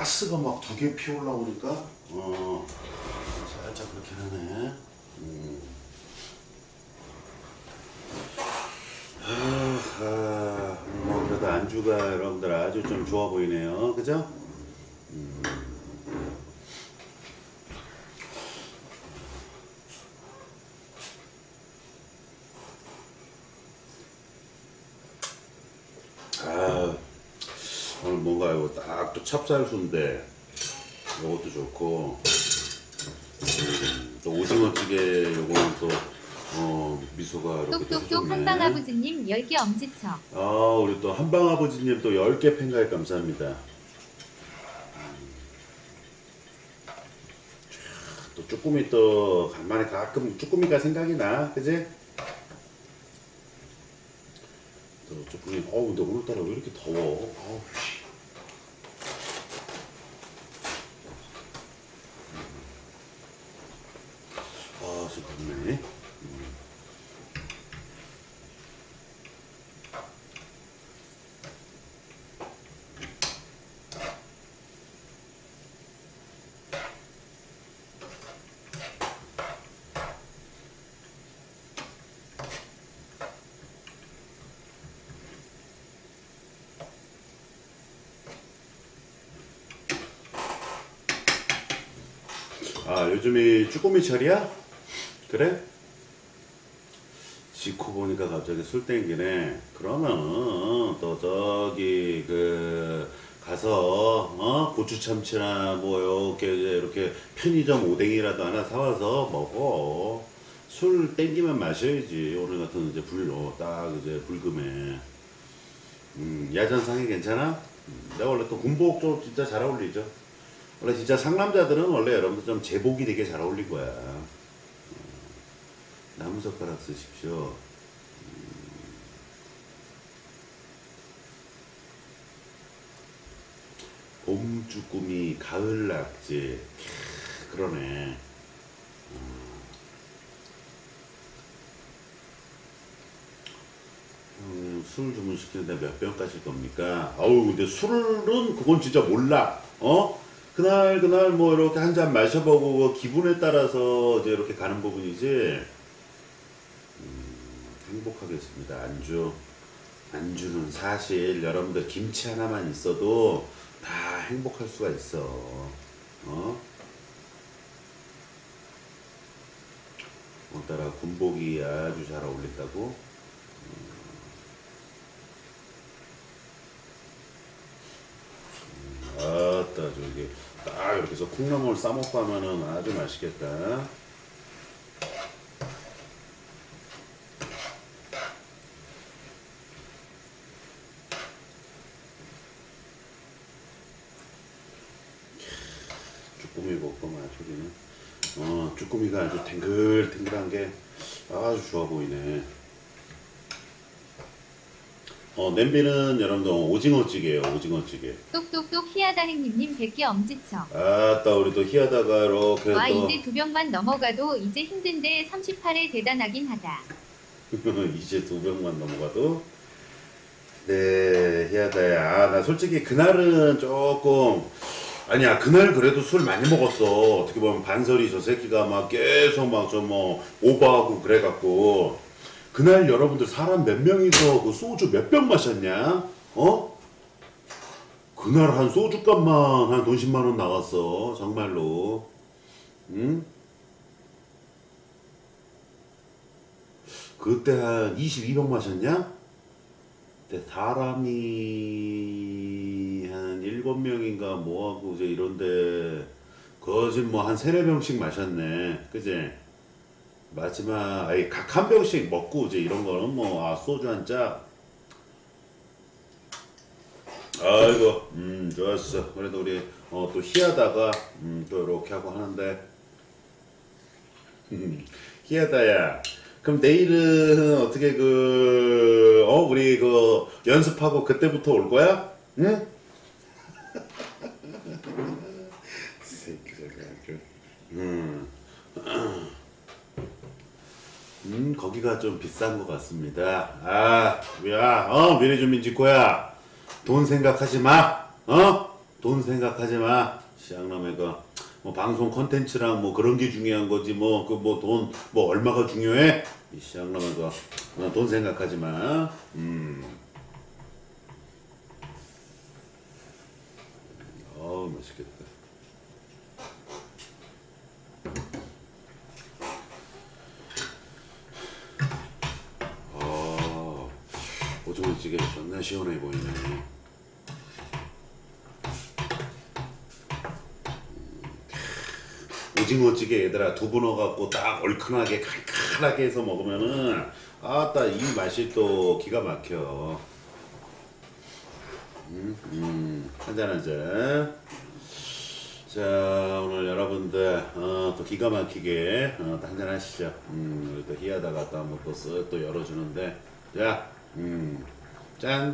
가스가 막 2개 피우려고 그러니까 살짝 그렇게 하네. 뭐 그래도 안주가 여러분들 아주 좀 좋아 보이네요. 그죠? 오늘 뭔가 이거 딱 또 찹쌀순대 이것도 좋고, 또 오징어찌개 요거는 또 미소가 이렇게 똑똑똑 한방아버지님 10개 엄지척. 우리 또 한방아버지님 또 10개 팬가입 감사합니다. 또 쭈꾸미 또 간만에 가끔 쭈꾸미가 생각이 나, 그지? 또 쭈꾸미. 근데 오늘따라 왜 이렇게 더워? 좀 덥네. 요즘이 쭈꾸미철이야? 그래? 지코 보니까 갑자기 술 땡기네. 그러면은 또 저기 가서 고추 참치나 뭐 이렇게 편의점 오뎅이라도 하나 사와서 먹어. 술 땡기면 마셔야지. 오늘 같은 이제 딱 이제 불금에. 야전상이 괜찮아? 내가 원래 또 군복 좀 진짜 잘 어울리죠. 원래 진짜 상남자들은 원래 여러분들 좀 제복이 되게 잘 어울릴 거야. 나무젓가락 쓰십시오. 봄 쭈꾸미, 가을 낙지. 그러네. 술 주문시키는데 몇 병 까실 겁니까? 근데 술은 그건 진짜 몰라. 그날 뭐 이렇게 한 잔 마셔보고 기분에 따라서 이제 이렇게 가는 부분이지. 행복하겠습니다. 안주는 사실 여러분들 김치 하나만 있어도 다 행복할 수가 있어. 오늘따라 군복이 아주 잘 어울린다고. 아따, 저기 딱 이렇게 해서 콩나물 싸먹고 하면은 아주 맛있겠다. 쭈꾸미 볶음 아주 쭈꾸미가 아주 탱글탱글한 게 아주 좋아 보이네. 냄비는 여러분들 오징어찌개예요. 오징어찌개. 똑똑똑 희하다행님 100개 엄지척. 아따, 우리 또 희하다가 이렇게 와, 또 이제 2병만 넘어가도 이제 힘든데 38에 대단하긴 하다. 이제 2병만 넘어가도. 네, 희하다야. 나 솔직히 그날은 조금, 아니야, 그날 그래도 술 많이 먹었어. 어떻게 보면 반설이 저 새끼가 막 계속 막 오버하고 그래갖고. 그날 여러분들 사람 몇 명이서 그 소주 몇 병 마셨냐? 그날 한 소주값만 한 돈 10만원 나왔어. 정말로. 응? 그때 한 22병 마셨냐? 그때 사람이 한 7명인가 뭐하고 이제 이런데 거짓 뭐 한 3, 4병씩 마셨네. 그지? 마지막 각 한 병씩 먹고 이제 이런 거는 뭐 소주 한 짝. 아이고 좋았어. 그래도 우리 또 희하다가 또 이렇게 하고 하는데 희하다야. 그럼 내일은 어떻게 우리 연습하고 그때부터 올 거야? 응? 새끼들 거기가 좀 비싼 것 같습니다. 미래주민 지코야, 돈 생각하지 마. 돈 생각하지 마. 시장남의 뭐 방송 컨텐츠랑 뭐 그런 게 중요한 거지 뭐 그 뭐 돈 뭐 얼마가 중요해? 이 시장남의 돈 생각하지 마. 맛있겠다. 오징어찌개 존나 시원해 보이네. 오징어찌개 얘들아 두부 넣어갖고 딱 얼큰하게 칼칼하게 해서 먹으면은 아따 이 맛이 또 기가 막혀. 한잔하자. 자 오늘 여러분들 또 기가 막히게 또 한잔 하시죠. 우리 또 희하다가 또 한번 또 쓱 또 열어주는데 자 짠.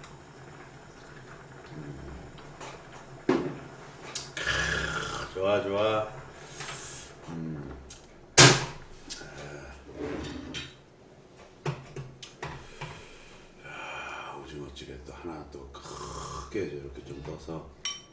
좋아 좋아. 오징어찌개 또 하나 또 크게 이렇게 좀 떠서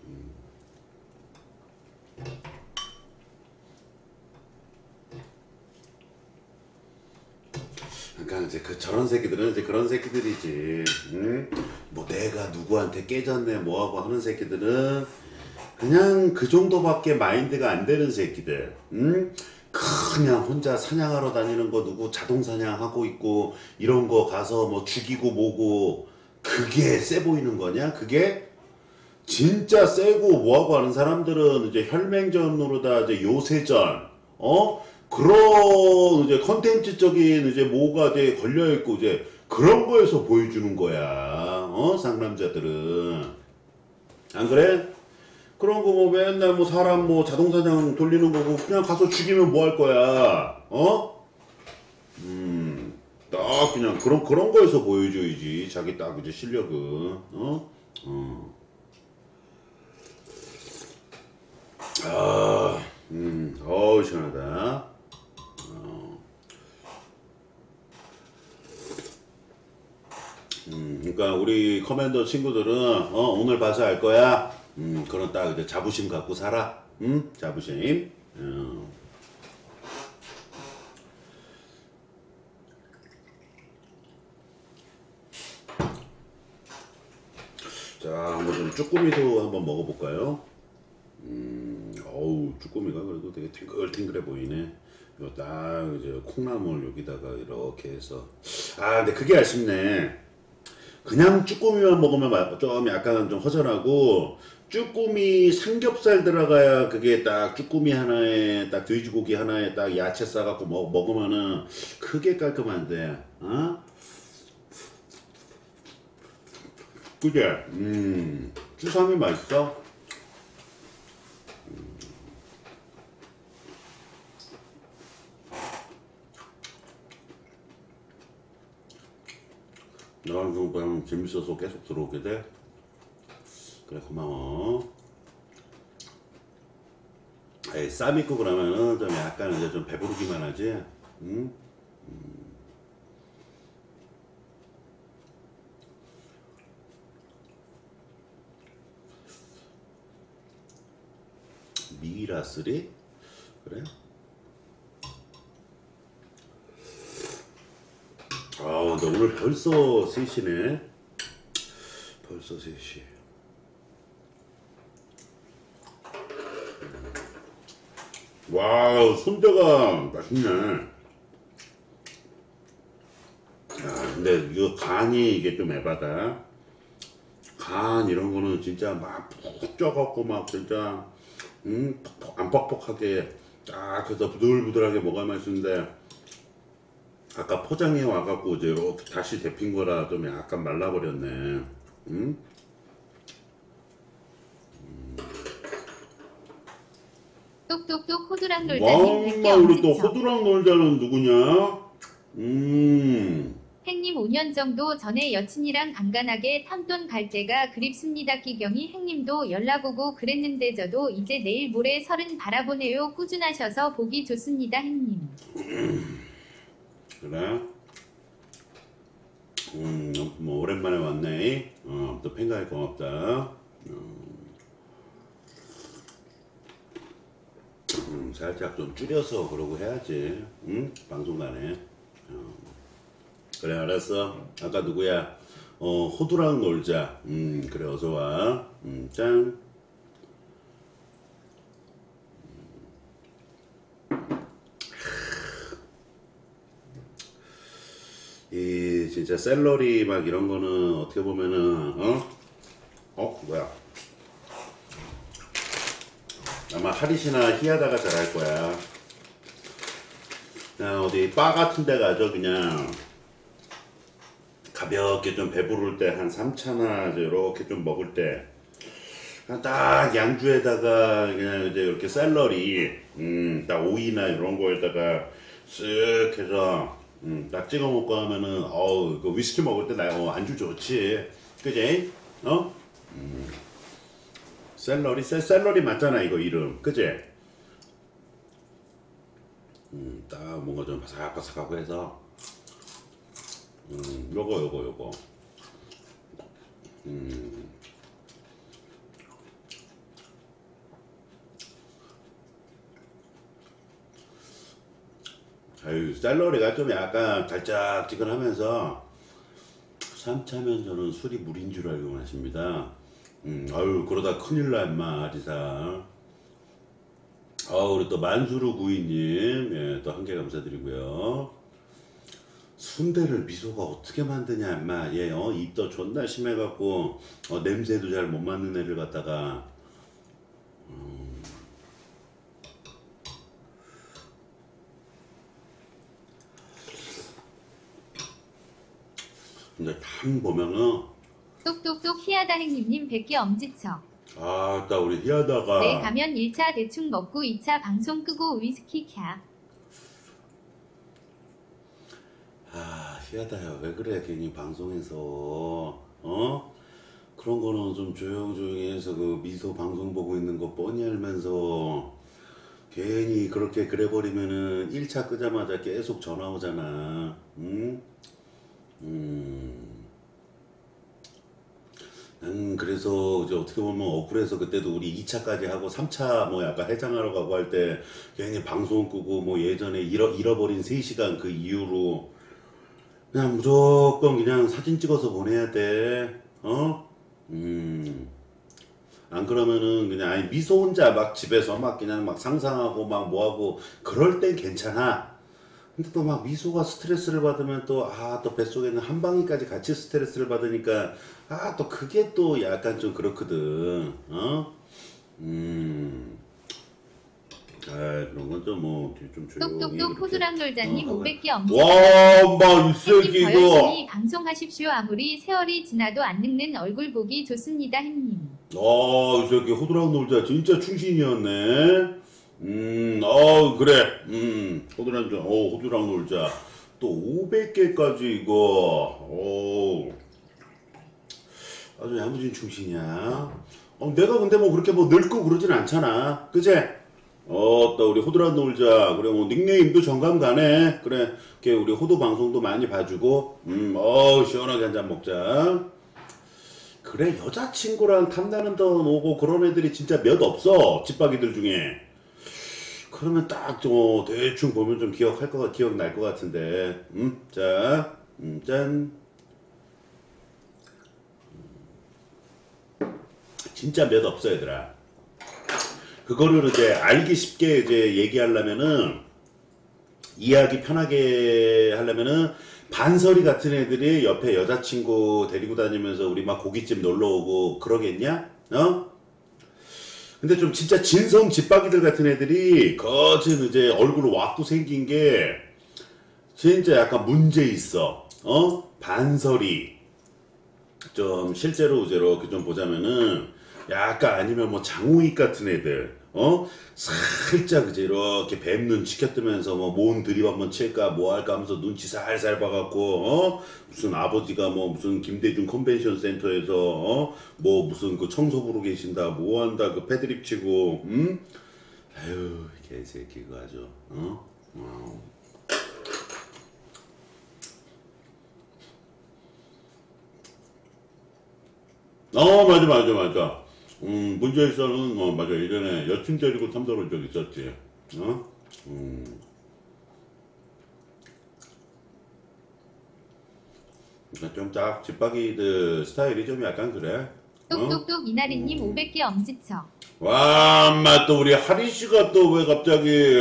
그러니까 이제 저런 새끼들은 이제 그런 새끼들이지. 뭐 내가 누구한테 깨졌네 뭐하고 하는 새끼들은 그냥 그 정도밖에 마인드가 안 되는 새끼들. 그냥 혼자 사냥하러 다니는 거 누구 자동 사냥하고 있고 이런 거 가서 뭐 죽이고 뭐고 그게 세 보이는 거냐? 그게 진짜 세고 뭐하고 하는 사람들은 이제 혈맹전으로다 이제 요새전 그런 이제 컨텐츠적인 이제 뭐가 이제 걸려 있고 이제 그런 거에서 보여주는 거야. 상남자들은 안 그래? 그런 거 뭐 맨날 뭐 사람 뭐 자동사냥 돌리는 거고 그냥 가서 죽이면 뭐 할 거야? 딱 그냥 그런 거에서 보여줘야지 자기 딱 이제 실력은. 어우 시원하다. 그러니까 우리 커맨더 친구들은 오늘 봐서 알 거야. 그런 딱 이제 자부심 갖고 살아. 자부심. 자, 한번 좀 쭈꾸미도 한번 먹어볼까요? 어우, 쭈꾸미가 그래도 되게 탱글탱글해 보이네. 이거 딱 이제 콩나물 여기다가 이렇게 해서. 아, 근데 그게 아쉽네. 그냥 쭈꾸미만 먹으면 좀 약간 좀 허전하고 쭈꾸미 삼겹살 들어가야 그게 딱 쭈꾸미 하나에 딱 돼지고기 하나에 딱 야채 싸갖고 먹으면은 크게 깔끔한데. 그게 쭈삼이 맛있어? 나랑 좀 그냥 재밌어서 계속 들어오게 돼? 그래 고마워. 에이, 쌈 있고 그러면은 좀 약간 이제 좀 배부르기만 하지. 응? 미라스리? 그래? 아, 근데 오늘 벌써 3시네. 벌써 3시. 와우, 손자가 맛있네. 야, 근데 이거 간이 이게 좀 에바다. 간 이런 거는 진짜 막 푹 쪄갖고 막 진짜 안 뻑뻑하게 딱 해서 부들부들하게 먹어야 맛있는데 아까 포장해 와갖고 이제 이렇게 다시 데핀 거라 좀 약간 말라버렸네. 똑똑똑 호두랑 놀자님 100개 왕마 우리 또 엄지척. 호두랑 놀자는 누구냐? 행님 5년 정도 전에 여친이랑 안간하게 탐돈 갈 때가 그립습니다. 기경이 행님도 연락 오고 그랬는데 저도 이제 내일 모레 30 바라보네요. 꾸준하셔서 보기 좋습니다. 행님. 그래? 뭐 오랜만에 왔네. 또 팬가이 고맙다. 살짝 좀 줄여서 그러고 해야지. 응? 방송간에. 그래 알았어. 아까 누구야? 호두랑 놀자. 그래 어서 와. 짠. 이 진짜 샐러리 막 이런 거는 어떻게 보면은 뭐야? 아마 하릿이나 히야다가 잘할 거야. 그냥 어디 바 같은 데 가죠. 그냥 가볍게 좀 배부를 때 한 3차나 이렇게 좀 먹을 때 그냥 딱 양주에다가 그냥 이제 이렇게 샐러리 딱 오이나 이런 거에다가 쓱 해서 딱 찍어 먹고 하면은 어우 그 위스키 먹을 때 나 안주 좋지. 그지? 샐러리 맞잖아 이거 이름. 그지? 딱 뭔가 좀 바삭바삭하고 해서 요거 아유 샐러리가 좀 약간 달짝지근하면서 3차면 저는 술이 물인 줄 알고 마십니다. 아유 그러다 큰일 나 임마 아리사. 우리 또 만수르 구이님 예, 또 한 개 감사드리고요. 순대를 미소가 어떻게 만드냐 임마. 얘 입도 존나 심해갖고 냄새도 잘 못 맡는 애를 갖다가 근데 참 보면은 똑똑똑 히야다 행님님 100개 엄지척. 아따 우리 히야다가 네 가면 1차 대충 먹고 2차 방송 끄고 위스키 캬. 히야다야 왜 그래 괜히 방송에서 그런 거는 좀 조용조용히 해서 그 미소 방송 보고 있는 거 뻔히 알면서 괜히 그렇게 그래 버리면은 1차 끄자마자 계속 전화 오잖아. 응? 그래서 이제 어떻게 보면 어플에서 그때도 우리 2차까지 하고 3차 뭐 약간 해장하러 가고 할 때 괜히 방송 끄고 뭐 예전에 잃어버린 3시간 그 이후로 그냥 무조건 그냥 사진 찍어서 보내야 돼. 안 그러면은 그냥 아니 미소 혼자 막 집에서 막 그냥 막 상상하고 막 뭐하고 그럴 땐 괜찮아. 근데 또 막 미소가 스트레스를 받으면 또 또 뱃속에는 한 방울까지 같이 스트레스를 받으니까 또 그게 또 약간 좀 그렇거든. 그런 건 좀 뭐 좀 조용히 똑똑똑 이렇게. 호두랑 놀자님 500개 엄지척. 와, 막 이 새끼 더 이거. 열심히 방송하십시오. 아무리 세월이 지나도 안 늙는 얼굴 보기 좋습니다 행님. 이 새끼 호두랑 놀자 진짜 충신이었네. 그래. 호두랑 놀자. 또 500개까지 이거. 아주 야무진 충신이야. 내가 근데 뭐 그렇게 뭐 늙고 그러진 않잖아. 그제? 또 우리 호두랑 놀자. 그래, 뭐 닉네임도 정감 가네. 그래, 이렇게 우리 호두 방송도 많이 봐주고, 시원하게 한 잔 먹자. 그래, 여자친구랑 탐나는 돈 오고 그런 애들이 진짜 몇 없어. 집박이들 중에. 그러면 딱 좀 대충 보면 좀 기억날 것 같은데. 자, 짠. 진짜 몇 없어, 얘들아. 그거를 이제 알기 쉽게 이제 얘기하려면은, 이해하기 편하게 하려면은, 반설이 같은 애들이 옆에 여자친구 데리고 다니면서 우리 막 고깃집 놀러 오고 그러겠냐? 근데 좀 진짜 진성 집박이들 같은 애들이 거진 이제 얼굴 왁구 생긴 게 진짜 약간 문제 있어. 반설이 좀 실제로 이렇게 좀 보자면은 약간 아니면 뭐 장우익 같은 애들 살짝 이제 이렇게 뱀 눈치 켜뜨면서 뭐 모은 드립 한번 칠까 뭐 할까 하면서 눈치 살살 봐갖고 무슨 아버지가 뭐 무슨 김대중 컨벤션 센터에서 뭐 무슨 그 청소부로 계신다 뭐 한다 그 패드립 치고 아유 개새끼 그거 아주 맞아. 문제일서는 맞아 예전에 여친 데리고 탐사올 적 있었지. 어? 좀 짝 집박이들 스타일이 좀 약간 그래. 똑똑똑 이나리님 500개 엄지척. 와, 엄마 또 우리 하리 씨가 또 왜 갑자기?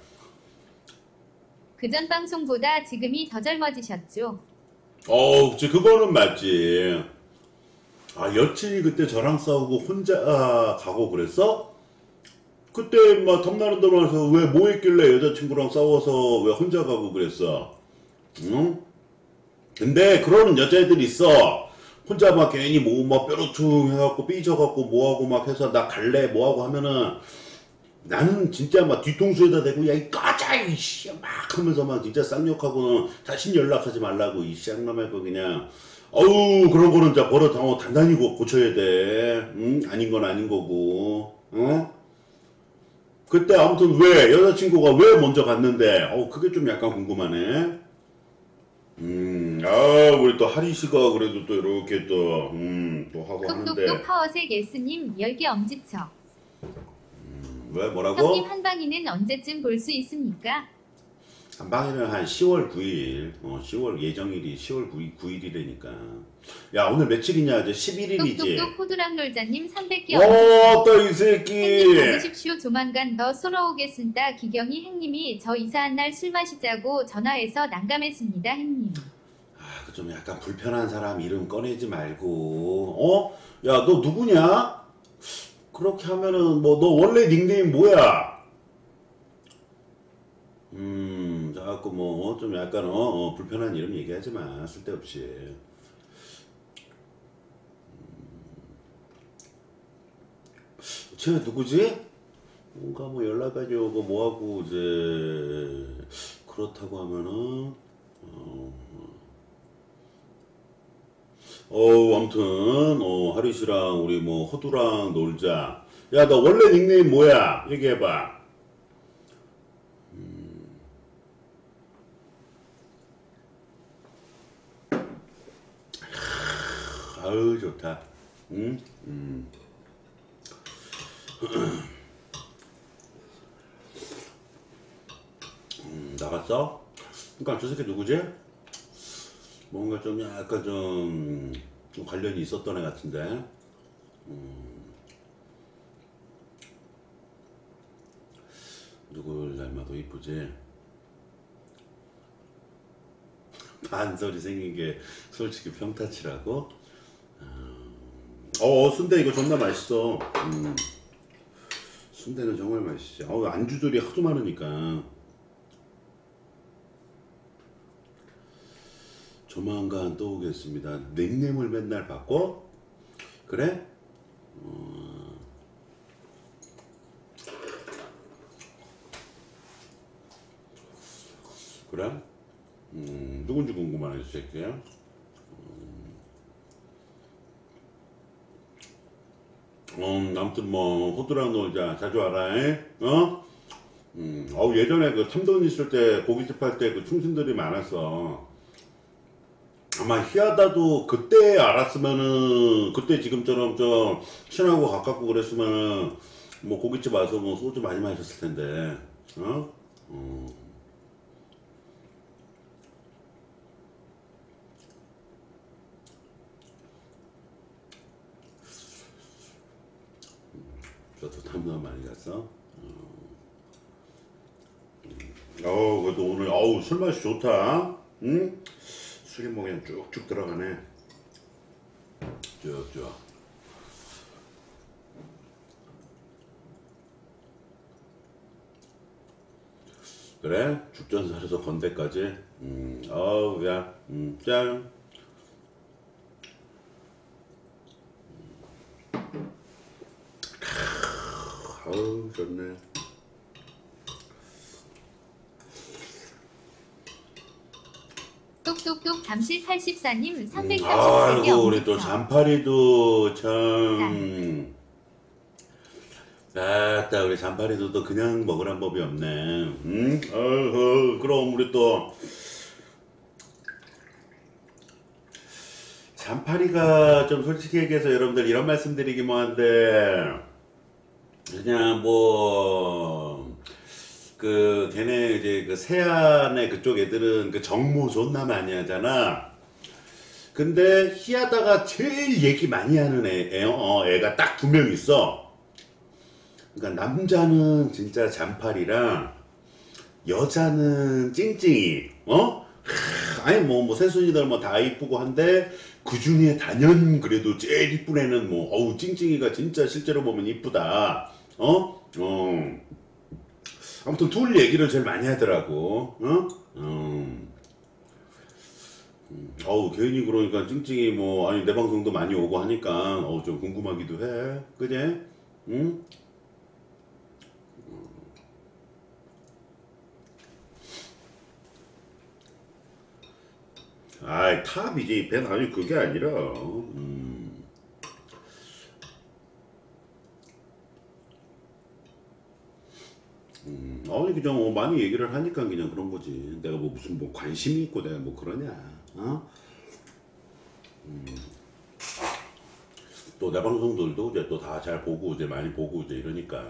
그전 방송보다 지금이 더 젊어지셨죠. 그치, 그거는 맞지. 아, 여친이 그때 저랑 싸우고 혼자 가고 그랬어? 그때 막 탐나는 데면서 왜 뭐 했길래 여자친구랑 싸워서 왜 혼자 가고 그랬어? 응? 근데 그러는 여자애들이 있어. 혼자 막 괜히 막 뾰루퉁 해갖고 삐져갖고 뭐하고 막 해서 나 갈래 뭐하고 하면은 나는 진짜 막 뒤통수에다 대고 야 이 꺼져 이씨 막 하면서 막 진짜 쌍욕하고는 다신 연락하지 말라고 이 쌍놈의 거 그냥 어우 그런 거는 진짜 버릇하고 단단히 고쳐야 돼. 응? 아닌 건 아닌 거고. 어? 그때 아무튼 왜 여자친구가 왜 먼저 갔는데 그게 좀 약간 궁금하네. 우리 또 하리 씨가 그래도 또 이렇게 또 하고 하는데. 똑똑똑 파워색 S님 10개 엄지척. 왜 뭐라고? 형님 한방이는 언제쯤 볼 수 있습니까? 한방에는 한 10월 9일, 10월 예정일이 10월 9일이라니까. 야 오늘 며칠이냐 이제 11일이지. 똑똑똑 호두랑놀자님 300개 엄지척. 또 이 새끼. 행님 받으십시오. 조만간 더 쏘러 오겠습니다. 기경이 행님이 저 이사한 날 술 마시자고 전화해서 난감했습니다. 행님. 좀 약간 불편한 사람 이름 꺼내지 말고. 야 너 누구냐? 그렇게 하면은 뭐 너 원래 닉네임 뭐야? 자꾸 뭐 좀 약간 불편한 이름 얘기하지 마. 쓸데없이. 쟤 누구지? 뭔가 뭐 연락하지 오고 뭐하고 이제 그렇다고 하면은 아무튼 하리 씨랑 우리 뭐 호두랑 놀자. 야 너 원래 닉네임 뭐야? 얘기해봐. 아유 좋다. 응? 나갔어? 그니까 저 새끼 누구지? 뭔가 좀 약간 좀 관련이 있었던 애 같은데. 누굴 닮아도 이쁘지? 반설이 생긴 게 솔직히 평타치라고? 순대 이거 존나 맛있어. 순대는 정말 맛있지. 안주들이 하도 많으니까. 조만간 또 오겠습니다. 닉네임을 맨날 바꿔? 그래? 그래? 누군지 궁금하네, 이 새끼야. 아무튼 뭐 호두랑 놀자. 자주 와라. 예전에 그 탐돈 있을 때 고깃집 할 때 그 충신들이 많았어. 아마 희하다도 그때 알았으면은 그때 지금처럼 좀 친하고 가깝고 그랬으면은 뭐 고깃집 와서 뭐 소주 많이 마셨을 텐데. 저도 탐돈 많이 갔어. 그래도 오늘 술 맛이 좋다. 응? 술이 뭐 그냥 쭉쭉 들어가네. 쭉쭉. 그래? 죽전살에서 건대까지. 야, 짠. 좋네. 똑똑똑 잠실 84님 330개 아이고 우리 또 잔파리도 참. 아따 우리 잔파리도 또 그냥 먹으란 법이 없네. 응? 그럼 우리 또 잔파리가 좀 솔직히 얘기해서 여러분들 이런 말씀 드리기만 한데 그냥 뭐 걔네 이제 그 세안의 그쪽 애들은 그 정모 존나 많이 하잖아. 근데 희하다가 제일 얘기 많이 하는 애가 딱 두 명 있어. 그러니까 남자는 진짜 잔팔이랑 여자는 찡찡이. 아니 뭐 새순이들 뭐 다 이쁘고 한데 그 중에 단연 그래도 제일 이쁜 애는 뭐 어우 찡찡이가 진짜 실제로 보면 이쁘다. 아무튼 둘 얘기를 제일 많이 하더라고. 어우 괜히 그러니까 찡찡이 뭐 아니 내 방송도 많이 오고 하니까 좀 궁금하기도 해. 그제? 응? 아이 탑이지 벤 아니 그게 아니라 아니 그냥 많이 얘기를 하니까 그냥 그런 거지. 내가 뭐 무슨 뭐 관심이 있고 내가 뭐 그러냐. 또 내 방송들도 이제 또 다 잘 보고 이제 많이 보고 이제 이러니까.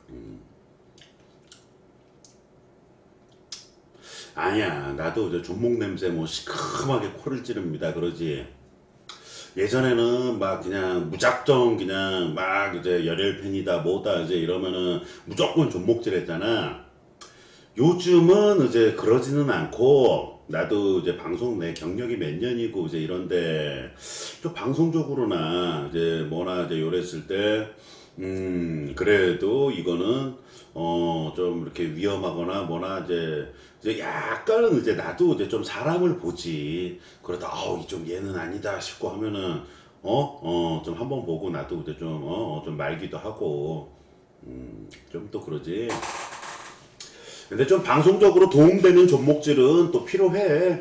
아니야 나도 이제 존목 냄새 뭐 시큼하게 코를 찌릅니다 그러지. 예전에는 막 그냥 무작정 그냥 막 이제 열혈팬이다 뭐다 이제 이러면은 무조건 존목질 했잖아. 요즘은 이제 그러지는 않고 나도 이제 방송 내 경력이 몇 년이고 이제 이런데 또 방송적으로나 이제 뭐나 이제 요랬을 때 그래도 이거는 좀 이렇게 위험하거나 뭐나 이제 약간은 이제 나도 이제 좀 사람을 보지. 그러다 좀 얘는 아니다 싶고 하면은 좀 한번 보고 나도 이제 좀 말기도 하고 좀 또 그러지. 근데 좀 방송적으로 도움되는 존목질은 또 필요해.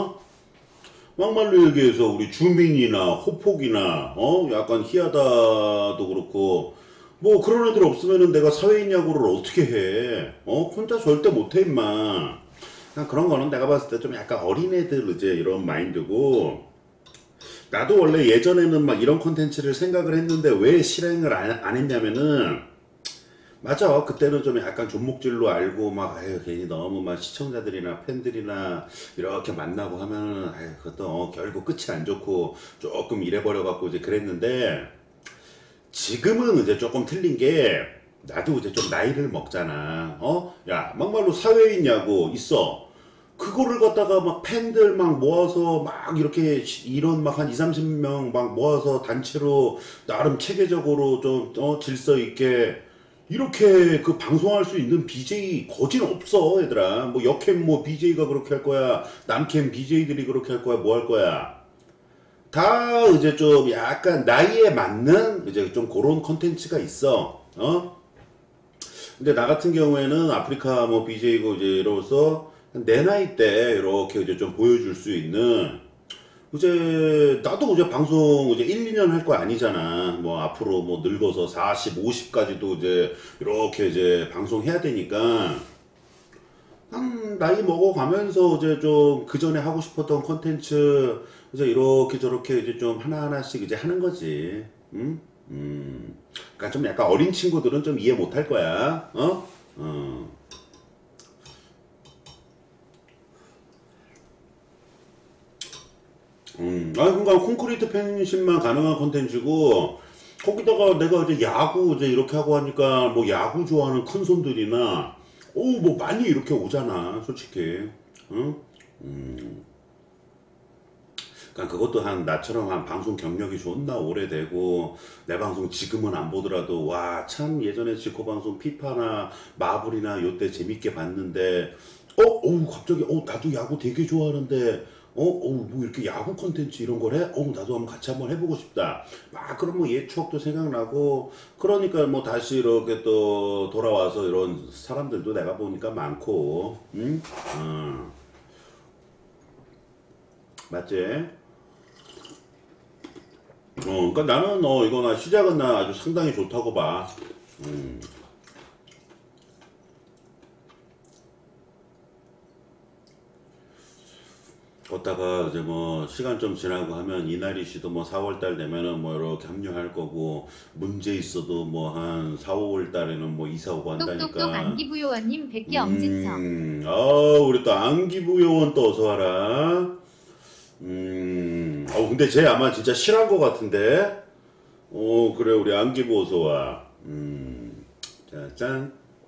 막말로 얘기해서 우리 주민이나 호폭이나 약간 희하다도 그렇고 뭐 그런 애들 없으면은 내가 사회인 야구를 어떻게 해? 혼자 절대 못해 임마. 그냥 그런 거는 내가 봤을 때 좀 약간 어린애들 이제 이런 마인드고. 나도 원래 예전에는 막 이런 콘텐츠를 생각을 했는데 왜 실행을 안 했냐면은 맞아. 그때는 좀 약간 존목질로 알고 막 아유 괜히 너무 막 시청자들이나 팬들이나 이렇게 만나고 하면은 아유 그것도 결국 끝이 안 좋고 조금 이래버려 갖고 이제 그랬는데 지금은 이제 조금 틀린 게 나도 이제 좀 나이를 먹잖아. 야 막말로 사회인냐고 있어. 그거를 갖다가 막 팬들 막 모아서 막 이렇게 이런 막 한 2, 30명 막 모아서 단체로 나름 체계적으로 좀 질서 있게 이렇게 그 방송할 수 있는 BJ 거진 없어 얘들아. 뭐 여캠 뭐 BJ가 그렇게 할 거야. 남캠 BJ들이 그렇게 할 거야. 뭐 할 거야. 다 이제 좀 약간 나이에 맞는 이제 좀 그런 컨텐츠가 있어. 근데 나 같은 경우에는 아프리카 뭐 BJ고 이제 이로써 내 나이 때 이렇게 이제 좀 보여줄 수 있는 이제 나도 이제 방송 이제 1, 2년 할 거 아니잖아. 뭐 앞으로 뭐 늙어서 40, 50까지도 이제 이렇게 이제 방송해야 되니까 한 나이 먹어가면서 이제 좀 그 전에 하고 싶었던 컨텐츠 이제 이렇게 저렇게 이제 좀 하나하나씩 이제 하는 거지. 응? 그러니까 좀 약간 어린 친구들은 좀 이해 못 할 거야. 그러니까 콘크리트 팬심만 가능한 컨텐츠고 거기다가 내가 이제 야구 이제 이렇게 하고 하니까 뭐 야구 좋아하는 큰 손들이나 뭐 많이 이렇게 오잖아 솔직히. 응? 그러니까 그것도 한 나처럼 한 방송 경력이 존나 오래되고 내 방송 지금은 안 보더라도 와 참 예전에 지코 방송 피파나 마블이나 요때 재밌게 봤는데 갑자기 나도 야구 되게 좋아하는데 뭐 이렇게 야구 콘텐츠 이런 걸 해? 나도 한번 같이 한번 해보고 싶다. 막 그런 뭐 옛 추억도 생각나고 그러니까 뭐 다시 이렇게 또 돌아와서 이런 사람들도 내가 보니까 많고, 응? 맞지? 그러니까 나는 이거 나 시작은 나 아주 상당히 좋다고 봐. 걷다가 이제 뭐 시간 좀 지나고 하면 이날이 씨도 뭐 4월 달 되면은 뭐 이렇게 합류할 거고 문제 있어도 뭐 한 4, 5월 달에는 뭐 이사 오고 똑똑똑 한다니까. 안기부요원님 100개 엄지척. 우리 또 안기부 요원 또 어서 와라. 근데 쟤 아마 진짜 실한 거 같은데. 그래 우리 안기부 어서 와. 자, 짠.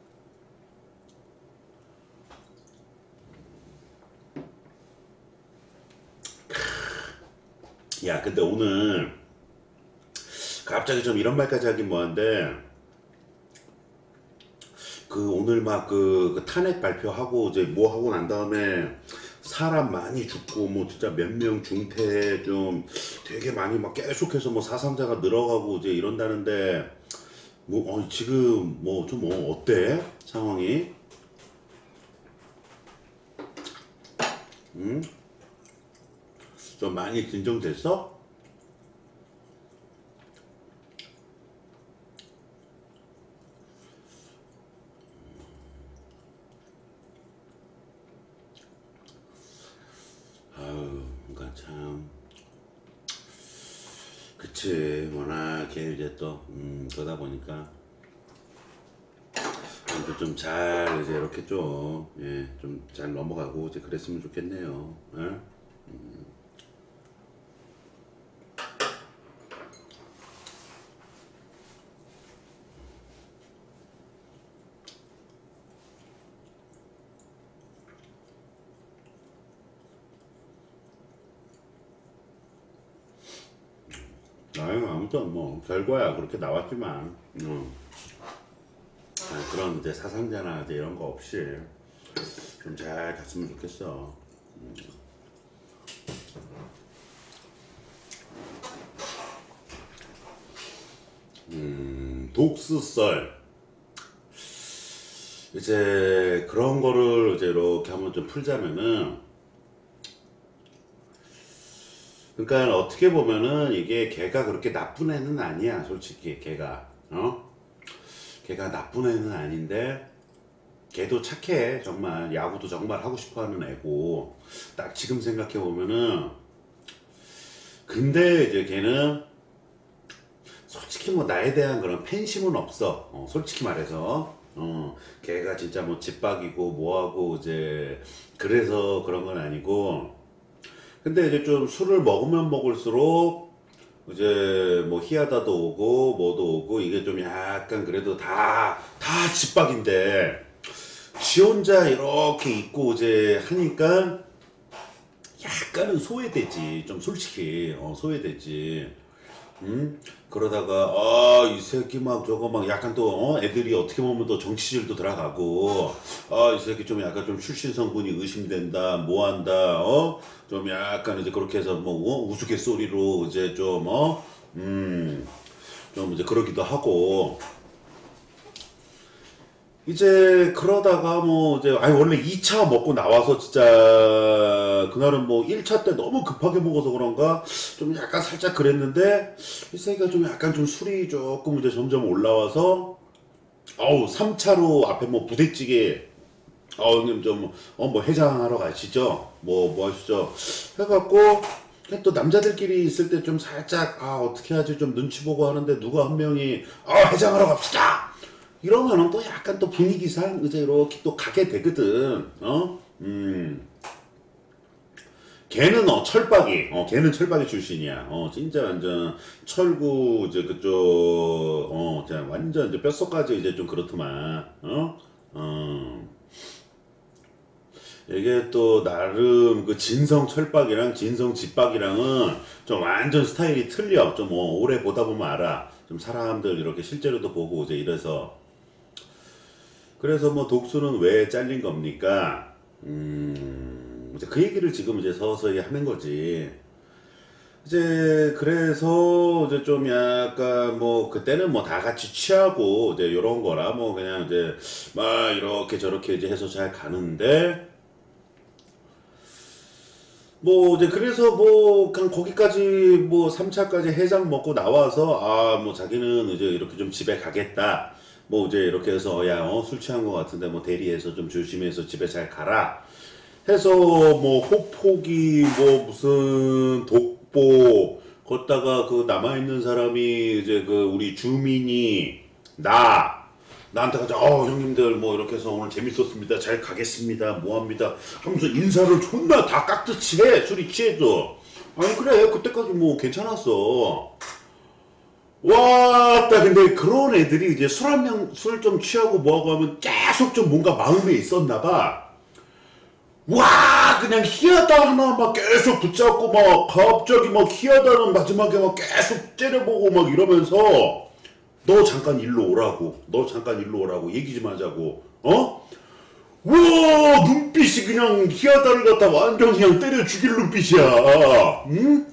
야, 근데 오늘 갑자기 좀 이런 말까지 하긴 뭐한데 그 오늘 막 그 탄핵 발표하고 이제 뭐 하고 난 다음에 사람 많이 죽고 뭐 진짜 몇 명 중태 좀 되게 많이 막 계속해서 뭐 사상자가 늘어가고 이제 이런다는데 뭐 지금 뭐 좀 어때 상황이? 응? 좀 많이 진정됐어? 아유, 그러니까 참, 그치. 워낙에 이제 또 그러다 보니까 좀 잘 이제 이렇게 좀 예, 좀 잘 넘어가고 이제 그랬으면 좋겠네요. 예? 아유, 아무튼 뭐 결과야 그렇게 나왔지만 그런 이제 사상자나 이제 이런 거 없이 좀 잘 갔으면 좋겠어. 독스썰 이제 그런 거를 이제 이렇게 한번 좀 풀자면은, 그러니까 어떻게 보면은 이게 걔가 그렇게 나쁜 애는 아니야. 솔직히 걔가 걔가 나쁜 애는 아닌데 걔도 착해. 정말 야구도 정말 하고 싶어하는 애고 딱 지금 생각해 보면은. 근데 이제 걔는 솔직히 뭐 나에 대한 그런 팬심은 없어. 솔직히 말해서 걔가 진짜 뭐 집박이고 뭐하고 이제 그래서 그런 건 아니고. 근데 이제 좀 술을 먹으면 먹을수록 이제 뭐 희하다도 오고 뭐도 오고 이게 좀 약간 그래도 다 집박인데 지 혼자 이렇게 있고 이제 하니까 약간은 소외되지. 좀 솔직히 소외되지. 그러다가 이 새끼 막 저거 막 약간 또 애들이 어떻게 보면 또 정치질도 들어가고 이 새끼 좀 약간 좀 출신 성분이 의심된다 뭐한다 좀 약간 이제 그렇게 해서 뭐 우스갯소리로 이제 좀 이제 그러기도 하고. 이제 그러다가 뭐 이제 원래 2차 먹고 나와서 진짜 그날은 뭐 1차 때 너무 급하게 먹어서 그런가 좀 약간 살짝 그랬는데 이 새끼가 좀 약간 좀 술이 조금 이제 점점 올라와서 3차로 앞에 뭐 부대찌개 형님 좀 뭐 해장하러 가시죠 뭐 하시죠 해갖고 그냥 또 남자들끼리 있을 때 좀 살짝 어떻게 하지 좀 눈치 보고 하는데 누가 한 명이 해장하러 갑시다 이러면은 또 약간 또 분위기상 이제 이렇게 또 가게 되거든. 걔는 철박이, 걔는 철박이 출신이야. 진짜 완전 철구 이제 그쪽, 진짜 완전 이제 뼛속까지 이제 좀 그렇더만. 이게 또 나름 그 진성 철박이랑 진성 집박이랑은 좀 완전 스타일이 틀려. 좀 오래 보다 보면 알아. 좀 사람들 이렇게 실제로도 보고 이제 이래서. 그래서 뭐 독수는 왜 잘린 겁니까? 이제 그 얘기를 지금 이제 서서히 하는 거지. 이제 그래서 이제 좀 약간 뭐 그때는 뭐 다 같이 취하고 이제 요런 거라 뭐 그냥 이제 막 이렇게 저렇게 이제 해서 잘 가는데 뭐 이제 그래서 뭐 그냥 거기까지 뭐 3차까지 해장 먹고 나와서 뭐 자기는 이제 이렇게 좀 집에 가겠다. 뭐 이제 이렇게 해서 술 취한 것 같은데 뭐 대리해서 좀 조심해서 집에 잘 가라 해서 뭐 호폭이 뭐 무슨 독보 걷다가 그 남아있는 사람이 이제 그 우리 주민이 나한테 가자 형님들 뭐 이렇게 해서 오늘 재밌었습니다 잘 가겠습니다 뭐합니다 하면서 인사를 존나 다 깍듯이 해 술이 취해도 아니 그래 그때까지 뭐 괜찮았어 와, 딱 근데 그런 애들이 이제 술 좀 취하고 뭐하고 하면 계속 좀 뭔가 마음에 있었나봐. 와, 그냥 희하다 하나 막 계속 붙잡고 막 갑자기 막 희하다는 마지막에 막 계속 째려보고 막 이러면서 너 잠깐 일로 오라고. 너 잠깐 일로 오라고. 얘기 좀 하자고. 어? 와, 눈빛이 그냥 희하다를 갖다 완전 그냥 때려 죽일 눈빛이야. 응?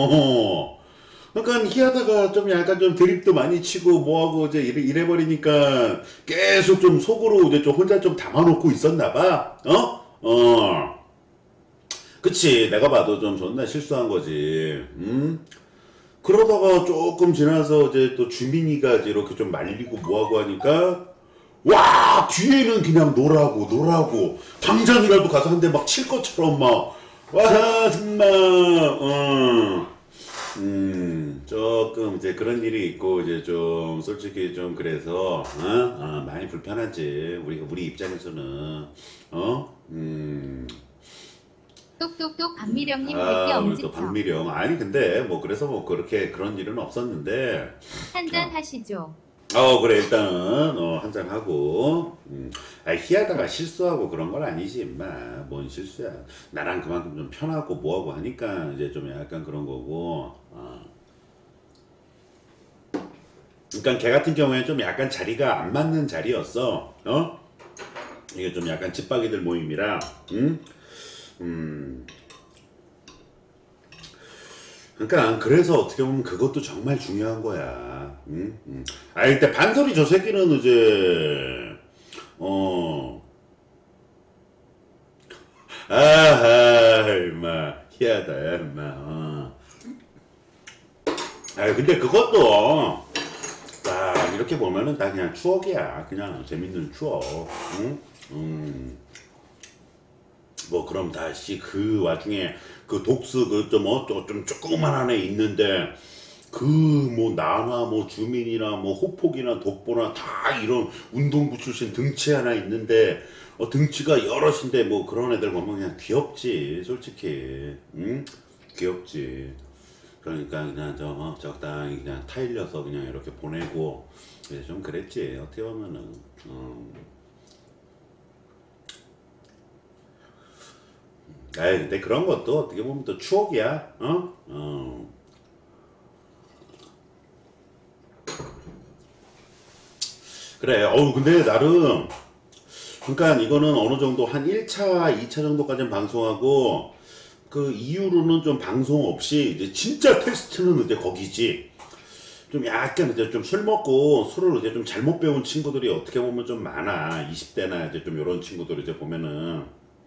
그러니까 희하다가 좀 약간 좀 드립도 많이 치고 뭐하고 이제 이래버리니까 계속 좀 속으로 이제 좀 혼자 좀 담아놓고 있었나봐. 그치. 내가 봐도 좀 존나 실수한 거지. 그러다가 조금 지나서 이제 또 주민이가 이제 이렇게 좀 말리고 뭐하고 하니까 와 뒤에는 그냥 노라고 당장이라도 가서 한 대 막 칠 것처럼 막 와 정말 조금 이제 그런 일이 있고 이제 좀 솔직히 좀 그래서 많이 불편하지 우리 입장에서는 똑똑똑 박미령님 100개 우리 또 엄지척. 박미령 아니 근데 뭐 그래서 뭐 그렇게 그런 일은 없었는데 한잔 하시죠. 그래 일단은 한잔 하고 희하다가 실수하고 그런 건 아니지 임마 뭔 실수야 나랑 그만큼 좀 편하고 뭐하고 하니까 이제 좀 약간 그런 거고 그러니까 걔 같은 경우에 좀 약간 자리가 안 맞는 자리였어 이게 좀 약간 집박이들 모임이라 그러니까 그래서 어떻게 보면 그것도 정말 중요한 거야. 일단 반설이 저 새끼는 이제 임마 희하다 임마. 근데 그것도 이렇게 보면은 다 그냥 추억이야. 그냥 재밌는 추억. 뭐 그럼 다시 그 와중에 그 독스 그 좀 조그만한 애 있는데 그 뭐 나나 뭐 주민이나 뭐 호폭이나 독보나 다 이런 운동부 출신 등치 하나 있는데 등치가 여럿인데 뭐 그런 애들 보면 그냥 귀엽지 솔직히 귀엽지 그러니까 그냥 적당히 그냥 타일려서 그냥 이렇게 보내고 이제 좀 그랬지 어떻게 보면은 근데 그런 것도 어떻게 보면 또 추억이야, 그래, 근데 나름, 그러니까 이거는 어느 정도 한 1차, 2차 정도까지는 방송하고, 그 이후로는 좀 방송 없이, 이제 진짜 테스트는 이제 거기지. 좀 약간 이제 좀 술 먹고 술을 이제 좀 잘못 배운 친구들이 어떻게 보면 좀 많아. 20대나 이제 좀 이런 친구들 이제 보면은.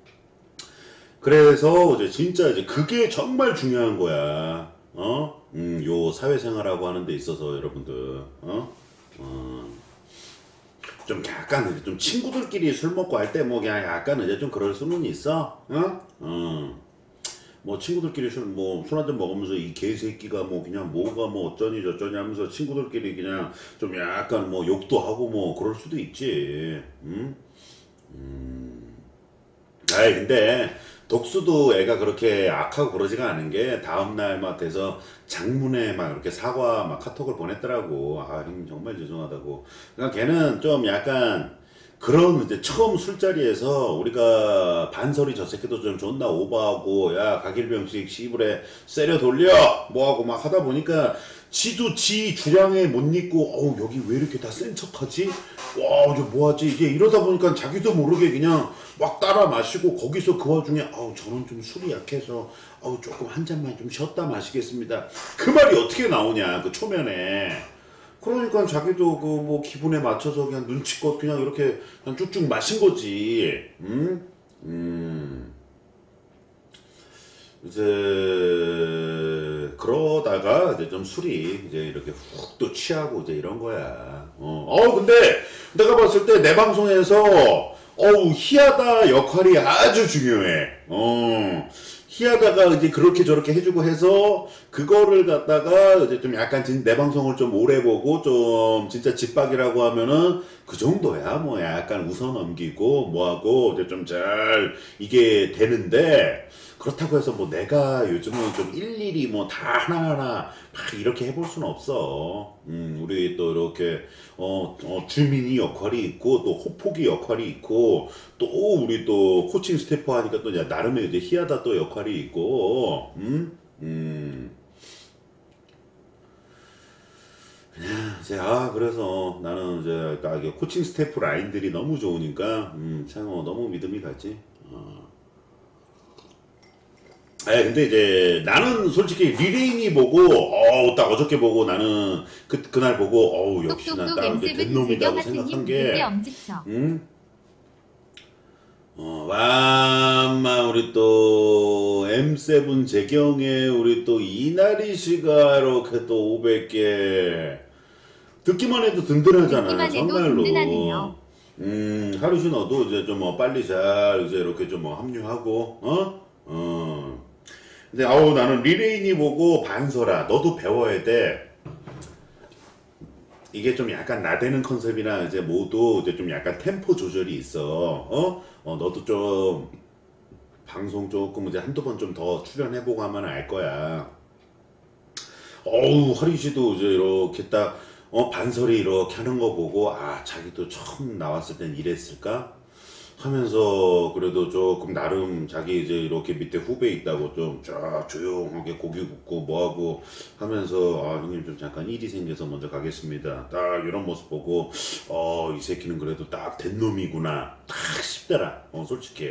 그래서 이제 진짜 이제 그게 정말 중요한 거야. 요 사회생활하고 하는 데 있어서 여러분들, 좀 약간 이제 좀 친구들끼리 술 먹고 할 때 뭐 그냥 약간 이제 좀 그럴 수는 있어. 뭐 친구들끼리 술 한잔 먹으면서 이 개새끼가 뭐 그냥 뭐가 뭐 어쩌니 저쩌니 하면서 친구들끼리 그냥 좀 약간 뭐 욕도 하고 뭐 그럴 수도 있지. 근데 독수도 애가 그렇게 악하고 그러지가 않은 게 다음날 막 돼서 장문에 막 이렇게 사과 막 카톡을 보냈더라고. 형님 정말 죄송하다고. 그러니까 걔는 좀 약간 그런 이제 처음 술자리에서 우리가 반설이 저 새끼도 좀 존나 오버하고 야 가길병식 시부레 세려 돌려 뭐하고 막 하다 보니까 지도 지 주량에 못 잊고 여기 왜 이렇게 다 센 척하지? 와 이제 뭐하지? 이제 이러다 보니까 자기도 모르게 그냥 막 따라 마시고 거기서 그 와중에 저는 좀 술이 약해서 조금 한 잔만 좀 쉬었다 마시겠습니다. 그 말이 어떻게 나오냐 그 초면에. 그러니까 자기도 그 뭐 기분에 맞춰서 그냥 눈치껏 그냥 이렇게 그냥 쭉쭉 마신 거지. 이제 그러다가 이제 좀 술이 이제 이렇게 훅 또 취하고 이제 이런 거야. 근데 내가 봤을 때 내 방송에서 희하다 역할이 아주 중요해. 희하다가 이제 그렇게 저렇게 해주고 해서, 그거를 갖다가 이제 좀 약간 내 방송을 좀 오래 보고, 좀 진짜 집박이라고 하면은, 그 정도야. 뭐 약간 웃어 넘기고, 뭐하고, 이제 좀 잘, 이게 되는데, 그렇다고 해서 뭐 내가 요즘은 좀 일일이 뭐 다 하나하나 막 이렇게 해볼 수는 없어. 우리 또 이렇게 주민이 역할이 있고 또 호폭이 역할이 있고 또 우리 또 코칭 스태프 하니까 또 나름의 이제 희하다 또 역할이 있고 이제 그래서 나는 이제 딱 이게 코칭 스태프 라인들이 너무 좋으니까 참 너무 믿음이 가지. 근데 이제 나는 솔직히 리레인이 보고 딱 어저께 보고 나는 그날 보고 역시나 딱 이제 된 놈이다고 생각한 게 와마 우리 또 M7 재경에 우리 또 이나리 씨가 이렇게 또 500개 듣기만 해도 든든하잖아. 정말로. 하루시 너도 이제 좀 빨리 잘 이제 이렇게 좀 합류하고 근데 나는 리레인이 보고 반서라 너도 배워야 돼. 이게 좀 약간 나대는 컨셉이나 이제 모두 이제 좀 약간 템포 조절이 있어. 너도 좀 방송 조금 이제 한두 번 좀 더 출연해보고 하면 알 거야. 하리 씨도 이제 이렇게 딱 반설이 이렇게 하는 거 보고 자기도 처음 나왔을 땐 이랬을까? 하면서 그래도 조금 나름 자기 이제 이렇게 밑에 후배 있다고 좀 쫙 조용하게 고기 굽고 뭐하고 하면서 형님 좀 잠깐 일이 생겨서 먼저 가겠습니다. 딱 이런 모습 보고 이 새끼는 그래도 딱 된 놈이구나 딱 싶더라. 솔직히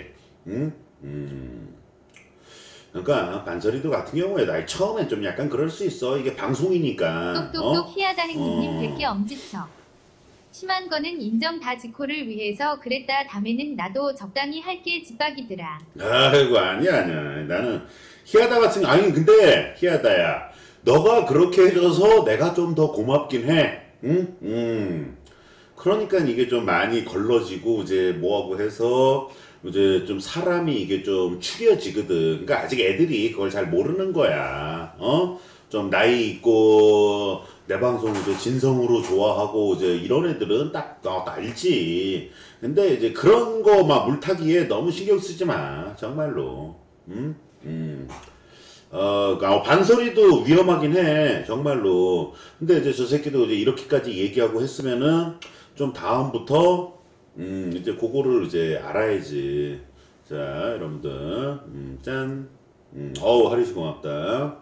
그러니까 반설이도 같은 경우에 나 처음엔 좀 약간 그럴 수 있어. 이게 방송이니까 똑똑똑 희하다 행님님 100개 엄지척 심한 거는 인정 다 지코를 위해서 그랬다. 다음에는 나도 적당히 할게 집박이더라. 아이고 아니야 나는 희하다 같은 근데 희하다야 너가 그렇게 해줘서 내가 좀 더 고맙긴 해. 그러니까 이게 좀 많이 걸러지고 이제 뭐하고 해서 이제 좀 사람이 이게 좀 추려지거든. 그러니까 아직 애들이 그걸 잘 모르는 거야. 좀 나이 있고 내 방송 이제 진성으로 좋아하고 이제 이런 애들은 딱 알지. 근데 이제 그런 거 막 물타기에 너무 신경 쓰지 마. 정말로. 반설이도 위험하긴 해. 정말로. 근데 이제 저 새끼도 이제 이렇게까지 얘기하고 했으면은 좀 다음부터 이제 그거를 이제 알아야지. 자, 여러분들. 짠. 하리씨 고맙다.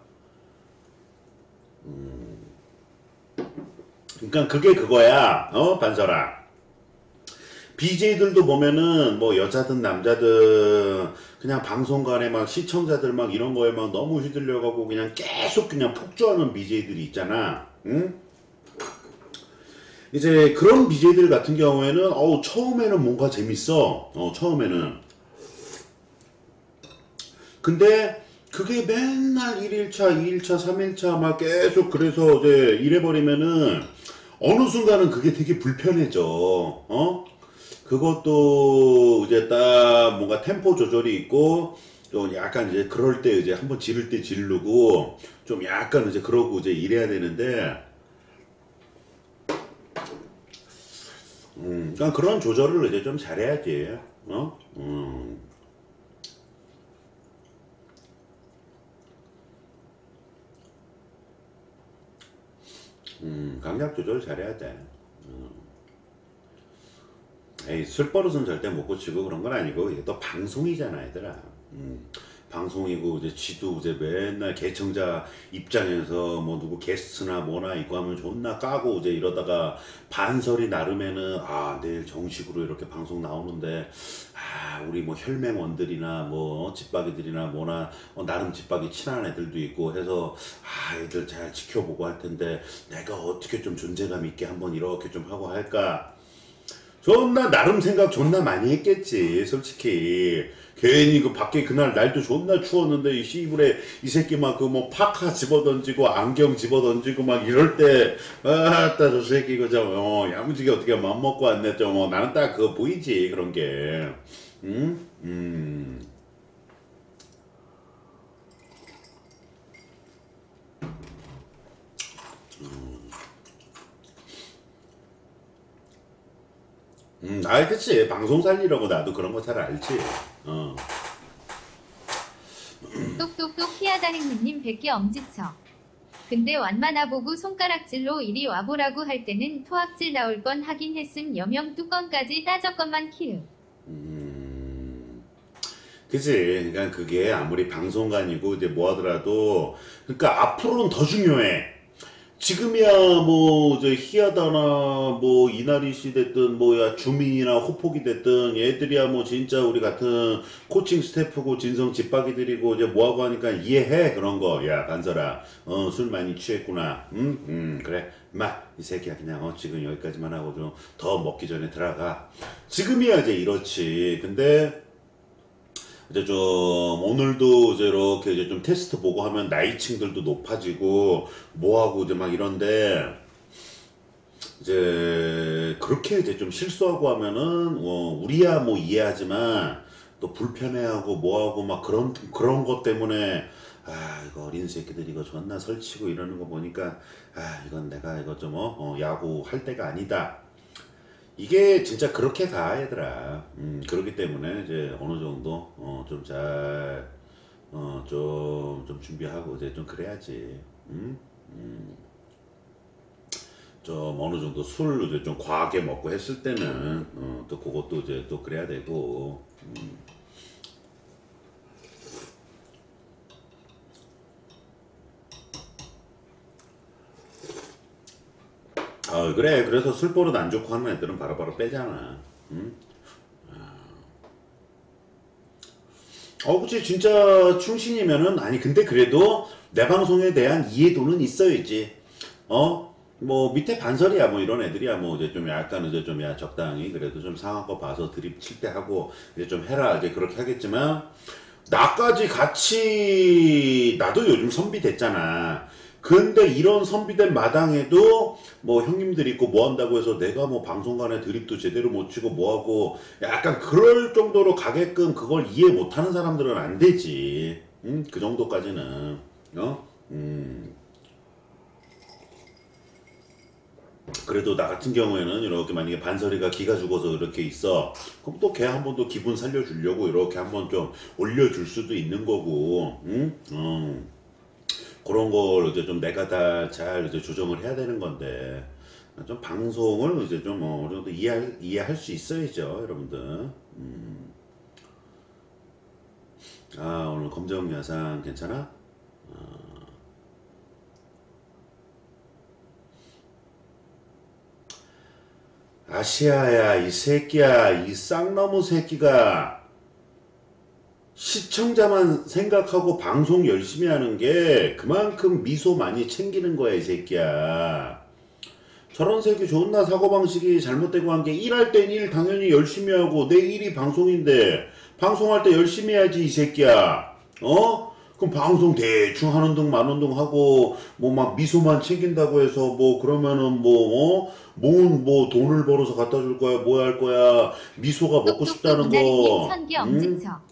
그러니까 그게 그거야. 반설아. BJ들도 보면은 뭐 여자든 남자든 그냥 방송간에 막 시청자들 막 이런 거에 막 너무 휘둘려가고 그냥 계속 그냥 폭주하는 BJ들이 있잖아. 응? 이제 그런 BJ들 같은 경우에는 처음에는 뭔가 재밌어. 처음에는. 근데 그게 맨날 1일차, 2일차, 3일차 막 계속 그래서 이제 이래버리면은 어느 순간은 그게 되게 불편해져. 그것도 이제 딱 뭔가 템포 조절이 있고 좀 약간 이제 그럴 때 이제 한번 지를 때 지르고 좀 약간 이제 그러고 이제 이래야 되는데 그러니까 그런 조절을 이제 좀 잘해야지. 강약 조절 잘해야 돼. 술 버릇은 절대 못 고치고 그런 건 아니고 이게 또 방송이잖아 얘들아. 방송이고 이제 지도 이제 맨날 개청자 입장에서 뭐 누구 게스트나 뭐나 이거 하면 존나 까고 이제 이러다가 반설이 나름에는 내일 정식으로 이렇게 방송 나오는데 우리 뭐 혈맹원들이나 뭐 집박이들이나 뭐나 나름 집박이 친한 애들도 있고 해서 애들 잘 지켜보고 할 텐데 내가 어떻게 좀 존재감 있게 한번 이렇게 좀 하고 할까. 존나 나름 생각 존나 많이 했겠지 솔직히. 괜히 그 밖에 그날 날도 존나 추웠는데 이 씨부레 이 새끼 막 그 뭐 파카 집어던지고 안경 집어던지고 막 이럴 때 아따 저 새끼 그저 야무지게 어떻게 맘먹고 왔네 좀 나는 딱 그거 보이지 그런 게. 응? 아, 그치. 방송 살리려고 나도 그런 거 잘 알지. 어. 똑똑똑 희하다 행님 100개 엄지쳐. 근데 완만아 보고 손가락질로 이리 와보라고 할 때는 토악질 나올 뻔 하긴 했음. 여명 뚜껑까지 따졌건만 키읔. 그치. 그러니까 그게 아무리 방송간이고 이제 뭐 하더라도 그러니까 앞으로는 더 중요해. 지금이야 뭐 이제 희하다나 뭐 이나리 씨 됐든 뭐야 주민이나 호폭이 됐든 얘들이야 뭐 진짜 우리 같은 코칭 스태프고 진성 집박이들이고 이제 뭐하고 하니까 이해해 그런 거. 야 간설아 술 많이 취했구나. 그래 마 이 새끼야 그냥 지금 여기까지만 하고 좀 더 먹기 전에 들어가. 지금이야 이제 이렇지. 근데 이제 좀 오늘도 이제 이렇게 이제 좀 테스트 보고 하면 나이층들도 높아지고 뭐하고 이제 막 이런데 이제 그렇게 이제 좀 실수하고 하면은 우리야 뭐 이해하지만 또 불편해하고 뭐하고 막 그런 것 때문에 아 이거 어린 새끼들 이거 존나 설치고 이러는 거 보니까 아 이건 내가 이거 좀 야구 할 때가 아니다. 이게 진짜 그렇게 가 얘들아. 그렇기 때문에 이제 어느 정도 좀 잘 좀 준비하고 이제 좀 그래야지. 좀 어느 정도 술 이제 좀 과하게 먹고 했을 때는 또 그것도 이제 또 그래야 되고. 그래. 그래서 술 버릇 안 좋고 하는 애들은 바로바로 빼잖아. 응? 그치. 진짜 충신이면은, 아니, 근데 그래도 내 방송에 대한 이해도는 있어야지. 뭐, 밑에 반설이야, 뭐, 이런 애들이야, 뭐, 이제 좀 약간, 이제 좀, 야, 적당히, 그래도 좀 상한거 봐서 드립 칠 때 하고, 이제 좀 해라, 이제 그렇게 하겠지만, 나까지 같이, 나도 요즘 선비 됐잖아. 근데 이런 선비된 마당에도 뭐 형님들 있고 뭐 한다고 해서 내가 뭐 방송간에 드립도 제대로 못 치고 뭐 하고 약간 그럴 정도로 가게끔 그걸 이해 못하는 사람들은 안 되지. 그 정도까지는. 그래도 나 같은 경우에는 이렇게 만약에 반설이가 기가 죽어서 이렇게 있어. 그럼 또 걔 한 번 더 기분 살려주려고 이렇게 한번 좀 올려줄 수도 있는 거고. 그런 걸 이제 좀 내가 다 잘 이제 조정을 해야 되는 건데 좀 방송을 이제 좀 어느 정도 이해할 수 있어야죠, 여러분들. 오늘 검정 야상 괜찮아? 아시아야 이 새끼야 이 쌍너무 새끼가 시청자만 생각하고 방송 열심히 하는 게 그만큼 미소 많이 챙기는 거야 이 새끼야. 저런 새끼 존나 사고방식이 잘못되고 한 게 일할 땐 일 당연히 열심히 하고 내 일이 방송인데 방송할 때 열심히 해야지 이 새끼야. 그럼 방송 대충 하는 둥 마는 둥 하고 뭐 막 미소만 챙긴다고 해서 뭐 그러면은 뭐 돈을 벌어서 갖다 줄 거야 뭐 할 거야 미소가 먹고 싶다는 거. 천개 엄지쳐.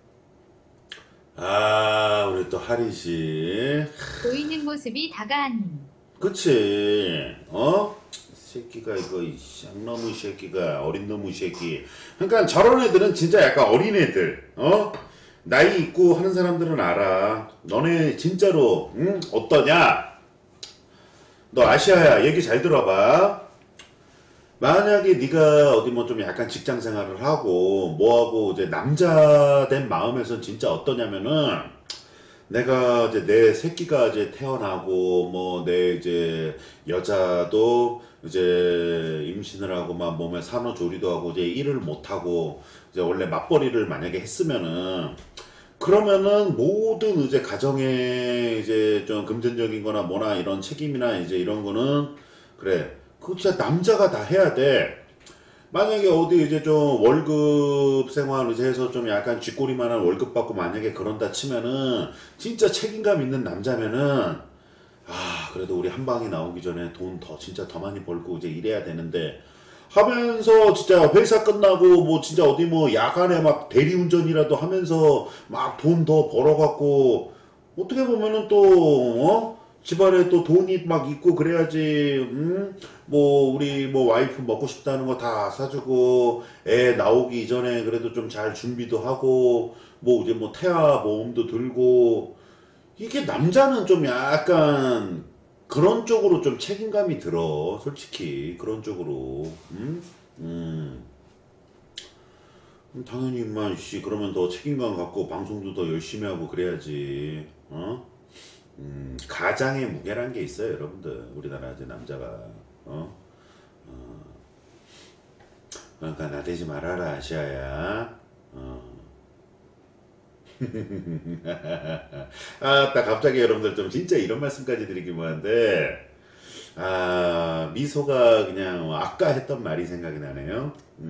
우리 또 하리씨. 보이는 모습이 다가하님. 그치. 이 새끼가 이거 이 쌍놈의 새끼가 어린 놈의 새끼. 그러니까 저런 애들은 진짜 약간 어린 애들. 나이 있고 하는 사람들은 알아. 너네 진짜로 어떠냐? 너 아시아야 얘기 잘 들어봐. 만약에 네가 어디 뭐 좀 약간 직장 생활을 하고 뭐하고 이제 남자 된 마음에선 진짜 어떠냐면은 내가 이제 내 새끼가 이제 태어나고 뭐 내 이제 여자도 이제 임신을 하고 막 몸에 산후조리도 하고 이제 일을 못 하고 이제 원래 맞벌이를 만약에 했으면은 그러면은 모든 이제 가정에 이제 좀 금전적인 거나 뭐나 이런 책임이나 이제 이런 거는 그래. 그거 진짜 남자가 다 해야 돼. 만약에 어디 이제 좀 월급 생활 이제 해서 좀 약간 쥐꼬리만한 월급 받고 만약에 그런다 치면은 진짜 책임감 있는 남자면은 아 그래도 우리 한 방이 나오기 전에 돈 더 진짜 더 많이 벌고 이제 이래야 되는데 하면서 진짜 회사 끝나고 뭐 진짜 어디 뭐 야간에 막 대리운전이라도 하면서 막 돈 더 벌어갖고 어떻게 보면은 또 집안에 또 돈이 막 있고 그래야지 뭐 우리 뭐 와이프 먹고 싶다는 거 다 사주고 애 나오기 이전에 그래도 좀 잘 준비도 하고 뭐 이제 뭐 태아 보험도 들고 이게 남자는 좀 약간 그런 쪽으로 좀 책임감이 들어 솔직히 그런 쪽으로 당연히 임마 씨 그러면 더 책임감 갖고 방송도 더 열심히 하고 그래야지 가장의 무게란 게 있어요 여러분들 우리나라 이제 남자가 그러니까 나대지 말아라 아시아야 아따 갑자기 여러분들 좀 진짜 이런 말씀까지 드리기 뭐한데 아 미소가 그냥 아까 했던 말이 생각이 나네요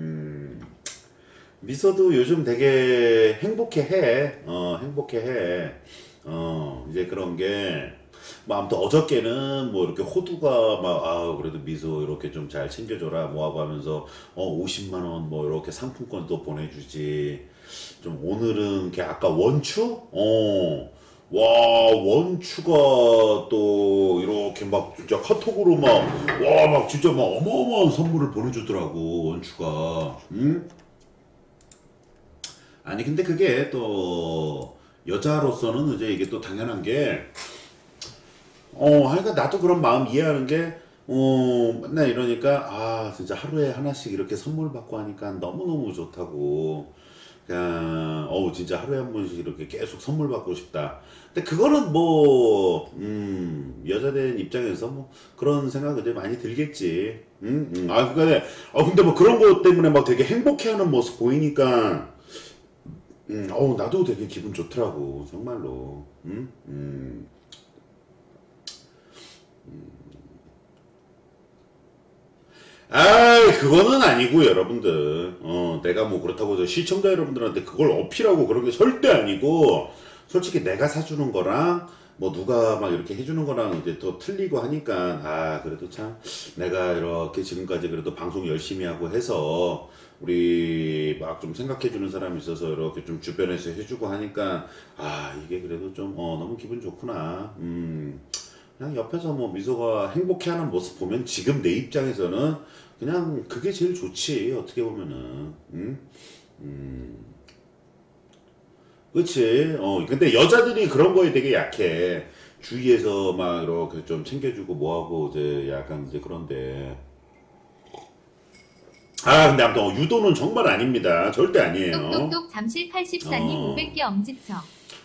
미소도 요즘 되게 행복해해 행복해해 이제 그런 게 뭐 아무튼 어저께는 뭐 이렇게 호두가 막 아 그래도 미소 이렇게 좀 잘 챙겨줘라 뭐하고 하면서 50만 원 뭐 이렇게 상품권 또 보내주지 좀 오늘은 걔 아까 원추? 와 원추가 또 이렇게 막 진짜 카톡으로 막 와 막 진짜 막 어마어마한 선물을 보내주더라고 원추가 응? 아니 근데 그게 또 여자로서는 이제 이게 또 당연한 게 그러니까 나도 그런 마음 이해하는 게 맨날 이러니까 아 진짜 하루에 하나씩 이렇게 선물 받고 하니까 너무너무 좋다고 그냥 진짜 하루에 한 번씩 이렇게 계속 선물 받고 싶다. 근데 그거는 뭐 여자된 입장에서 뭐 그런 생각 이제 많이 들겠지. 근데 뭐 그런 거 때문에 막 되게 행복해하는 모습 보이니까 나도 되게 기분 좋더라고 정말로. 그거는 아니고 여러분들 내가 뭐 그렇다고 해서 시청자 여러분들한테 그걸 어필하고 그런 게 절대 아니고 솔직히 내가 사주는 거랑 뭐 누가 막 이렇게 해주는 거랑 이제 또 틀리고 하니까 그래도 참 내가 이렇게 지금까지 그래도 방송 열심히 하고 해서 우리 막 좀 생각해 주는 사람이 있어서 이렇게 좀 주변에서 해주고 하니까 이게 그래도 좀 너무 기분 좋구나. 그냥 옆에서 뭐 미소가 행복해하는 모습 보면 지금 내 입장에서는 그냥 그게 제일 좋지 어떻게 보면은 그치 근데 여자들이 그런 거에 되게 약해 주위에서 막 이렇게 좀 챙겨주고 뭐하고 이제 약간 이제 그런데 근데 아무튼 유도는 정말 아닙니다 절대 아니에요 똑똑똑 잠실 84님 500개 엄지척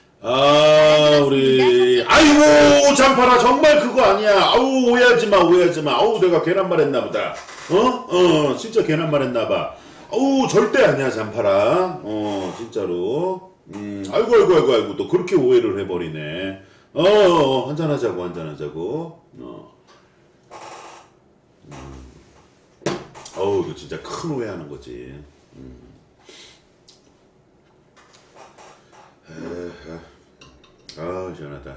우리 아이고 잠파라 정말 그거 아니야 아우 오해하지마 아우 내가 괜한 말 했나보다 진짜 괜한 말 했나봐 아우 절대 아니야 잠파라 진짜로 아이고 또 그렇게 오해를 해버리네 한잔하자고 이거 진짜 큰 오해하는 거지 시원하다.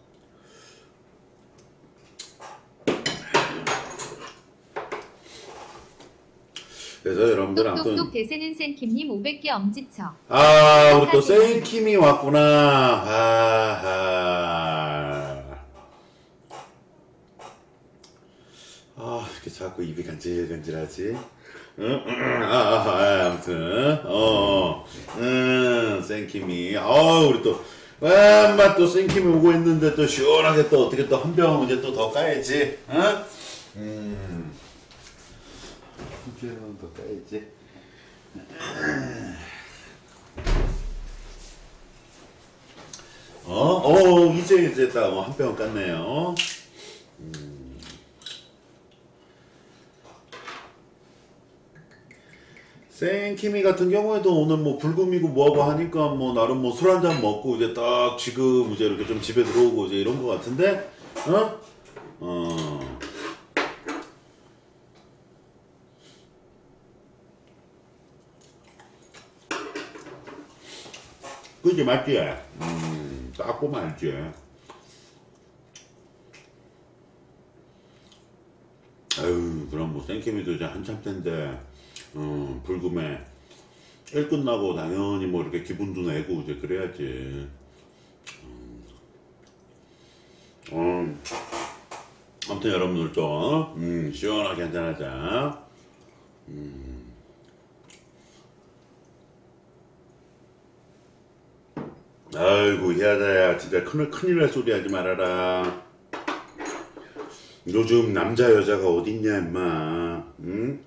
그래서 여러분들 아무튼 똑똑똑 대세는 센킴님 500개 엄지척 우리 또 센킴이 왔구나. 이렇게 자꾸 입이 간질간질하지. 아무튼 생킴이 우리 또 엄마 또 생킴이 오고 있는데 또 시원하게 또 어떻게 또 한 병 이제 또 더 까야지 한 병 더 까야지 이제 딱 한 병 깠네요 생키미 같은 경우에도 오늘 뭐 불금이고 뭐하고 하니까 뭐 나름 뭐 술 한잔 먹고 이제 딱 지금 이제 이렇게 좀 집에 들어오고 이제 이런 거 같은데 그지 맞지? 딱 보면 알지. 아유 그럼 뭐 생케미도 이제 한참 때인데 불금에 일 끝나고 당연히 뭐 이렇게 기분도 내고 이제 그래야지. 아무튼 여러분들도 시원하게 한잔하자. 아이고 희하다야 진짜 큰일 날 소리 하지 말아라. 요즘 남자 여자가 어딨냐 임마. 응?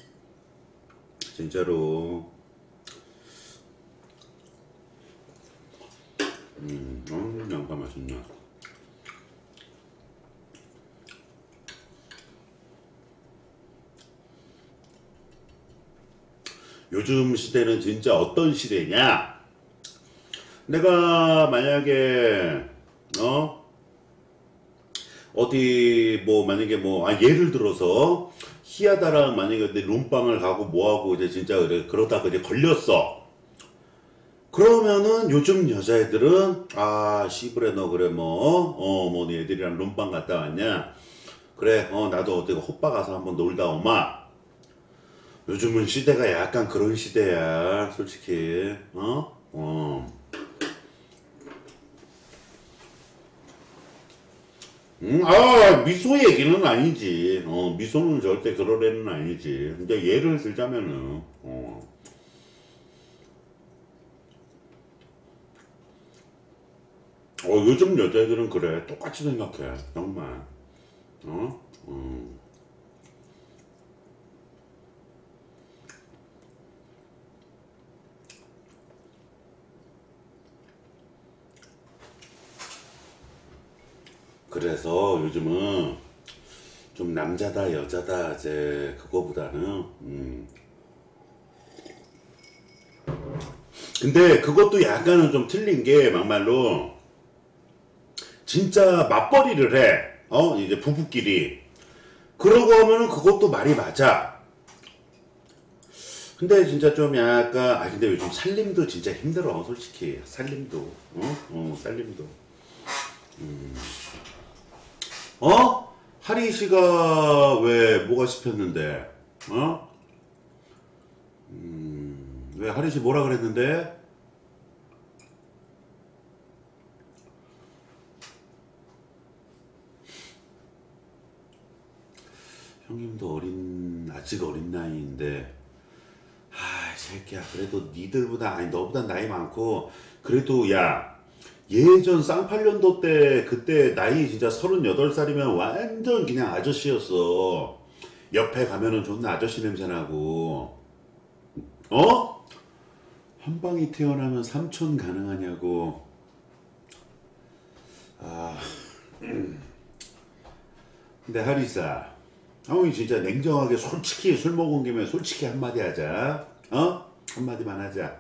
진짜로. 양파 맛있네. 요즘 시대는 진짜 어떤 시대냐? 내가 만약에 어디 뭐 만약에 뭐 예를 들어서 희하다랑 만약에 내 룸빵을 가고 뭐하고 이제 진짜 그러다가 이제 걸렸어. 그러면은 요즘 여자애들은 씨부레 너 그래 뭐 애들이랑 룸빵 갔다 왔냐? 그래 나도 어디 호빠 가서 한번 놀다 오마. 요즘은 시대가 약간 그런 시대야 솔직히. 미소 얘기는 아니지. 미소는 절대 그럴 애는 아니지. 근데 예를 들자면은 요즘 여자애들은 그래. 똑같이 생각해. 정말. 그래서 요즘은 좀 남자다 여자다 이제 그거보다는 근데 그것도 약간은 좀 틀린 게 막말로 진짜 맞벌이를 해. 이제 부부끼리. 그러고 하면은 그것도 말이 맞아. 근데 진짜 좀 약간 근데 요즘 살림도 진짜 힘들어 솔직히. 살림도 살림도 하리 씨가 왜 뭐가 씹혔는데? 왜 하리 씨 뭐라 그랬는데? 형님도 아직 어린 나이인데, 새끼야, 그래도 니들보다, 너보다 나이 많고, 그래도, 야, 예전 쌍팔년도 때, 그때 나이 진짜 38살이면 완전 그냥 아저씨였어. 옆에 가면은 존나 아저씨 냄새나고, 한방이 태어나면 삼촌 가능하냐고. 근데 하리사, 형이 진짜 냉정하게 솔직히 술 먹은 김에 솔직히 한마디 하자. 한마디만 하자.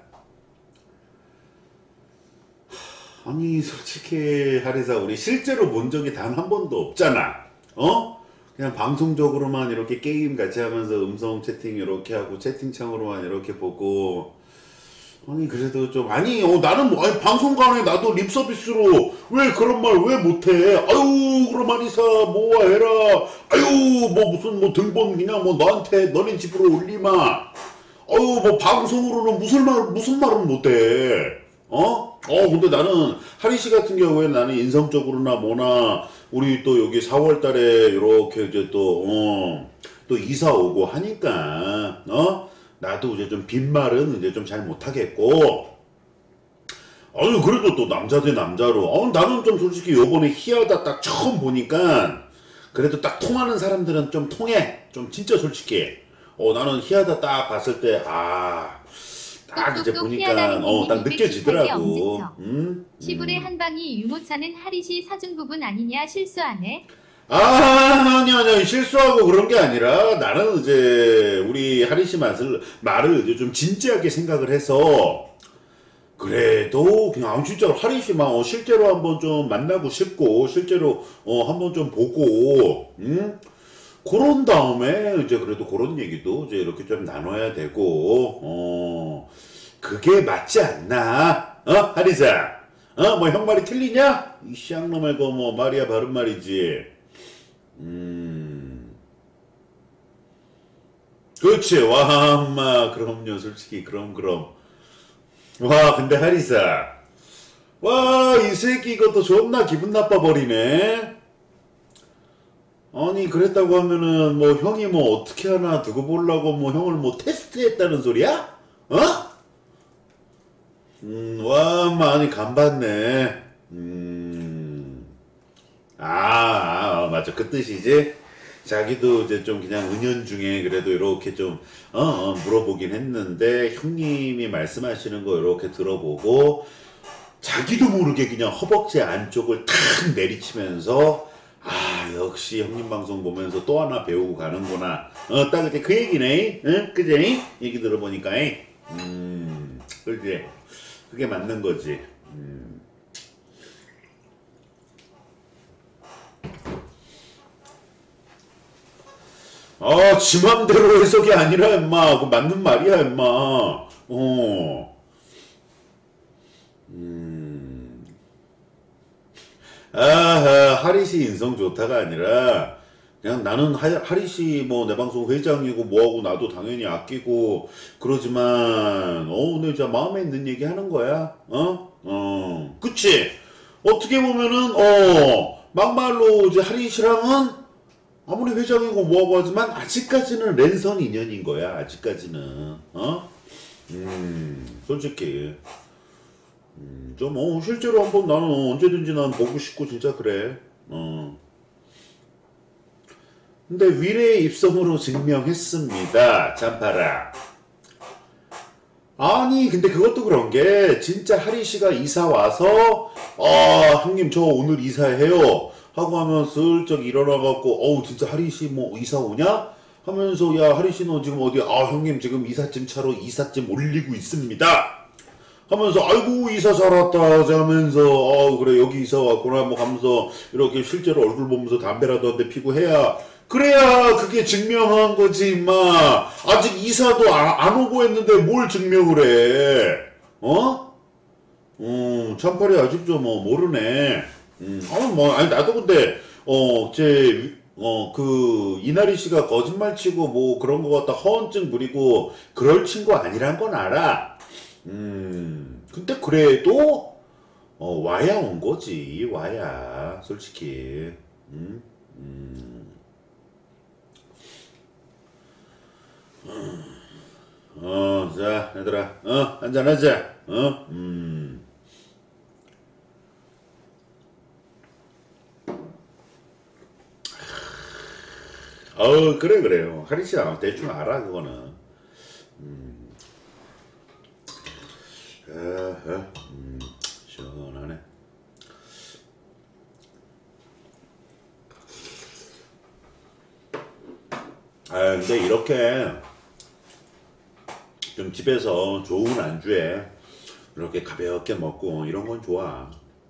아니 솔직히 하리사 우리 실제로 본 적이 단 한 번도 없잖아. 그냥 방송적으로만 이렇게 게임 같이 하면서 음성 채팅 이렇게 하고 채팅창으로만 이렇게 보고. 아니 그래도 좀 나는 뭐 방송간에 나도 립서비스로 왜 그런 말 왜 못해. 그럼 하리사 뭐와 해라. 뭐 무슨 뭐 등본 그냥 뭐 너한테 너네 집으로 올리마. 뭐 방송으로는 무슨 말은 못해. 근데 나는 하리씨 같은 경우에 나는 인성적으로나 뭐나 우리 또 여기 4월달에 이렇게 이제 또 이사 오고 하니까 나도 이제 좀 빈말은 이제 좀 잘 못하겠고. 그래도 또 남자 대 남자로 나는 좀 솔직히 요번에 희하다 딱 처음 보니까 그래도 딱 통하는 사람들은 좀 통해. 좀 진짜 솔직히 나는 희하다 딱 봤을 때 딱 이제 보니까 딱 느껴지더라고. 시불의 한방이 유모차는 하리시 사준 부분 아니냐 실수 안 해? 아니 실수하고 그런 게 아니라 나는 이제 우리 하리씨 말을 이제 좀 진지하게 생각을 해서 그래도 그냥 진짜로 하리씨만 실제로 한번 좀 만나고 싶고 실제로 한번 좀 보고 그런 다음에 이제 그래도 그런 얘기도 이제 이렇게 좀 나눠야 되고 그게 맞지 않나. 하리사? 뭐 형 말이 틀리냐? 이 쌍놈의 거 뭐 말이야 바른 말이지. 그렇지. 와, 엄마. 그럼요. 솔직히 그럼. 와, 근데 하리사. 와, 이 새끼 이것도 존나 기분 나빠 버리네. 아니, 그랬다고 하면은 뭐 형이 뭐 어떻게 하나 두고 보려고 뭐 형을 뭐 테스트했다는 소리야? 와, 엄마. 아니 간봤네. 맞아. 그 뜻이지. 자기도 이제 좀 그냥 은연중에 그래도 이렇게 좀 물어보긴 했는데 형님이 말씀하시는 거 이렇게 들어보고 자기도 모르게 그냥 허벅지 안쪽을 탁 내리치면서 역시 형님 방송 보면서 또 하나 배우고 가는구나. 딱 이제 그 얘기네. 응? 그지? 얘기 들어보니까. 그지? 그게 맞는 거지. 지 맘대로 해석이 아니라 임마. 그거 맞는 말이야 임마. 하리씨 인성 좋다가 아니라 그냥 나는 하리씨 뭐 내 방송 회장이고 뭐하고 나도 당연히 아끼고 그러지만 오늘 진짜 마음에 있는 얘기 하는 거야. 그치? 어떻게 보면은 막말로 이제 하리씨랑은 아무리 회장이고 뭐하고 하지만 아직까지는 랜선 인연인 거야. 아직까지는 솔직히 좀 실제로 한번 나는 언제든지 난 보고 싶고 진짜 그래. 근데 위례 입성으로 증명했습니다. 잠파라. 아니 근데 그것도 그런 게 진짜 하리씨가 이사 와서 형님 저 오늘 이사해요 하고 하면 슬쩍 일어나갖고 진짜 하리씨 뭐 이사 오냐? 하면서 야 하리씨 너 지금 어디 형님 지금 이삿짐 차로 이삿짐 올리고 있습니다 하면서 아이고 이사 잘 왔다 하면서 그래 여기 이사 왔구나 뭐 하면서 이렇게 실제로 얼굴 보면서 담배라도 한 대 피고 해야 그래야 그게 증명한 거지 임마. 아직 이사도 안 오고 했는데 뭘 증명을 해. 참팔이 아직 좀 모르네. 아니 나도 근데 그 이나리 씨가 거짓말 치고 뭐 그런 거 같다 허언증 부리고 그럴 친구 아니란 건 알아. 근데 그래도 와야 온 거지. 와야 솔직히. 자 얘들아 한잔하자. 그래요. 하리씨 대충 알아 그거는. 시원하네. 근데 이렇게 좀 집에서 좋은 안주에 이렇게 가볍게 먹고 이런 건 좋아.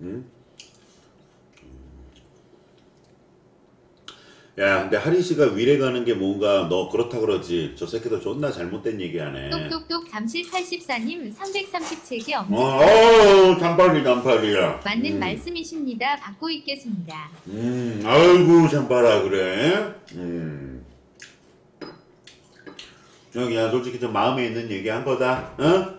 야 근데 하리씨가 위례 가는 게 뭔가 너 그렇다 그러지 저 새끼도 존나 잘못된 얘기하네. 똑똑똑 잠실 84님 337개 엄청 단팔이야. 맞는 말씀이십니다. 받고 있겠습니다. 아이고 잠바라 그래. 그냥 솔직히 좀 마음에 있는 얘기 한 거다.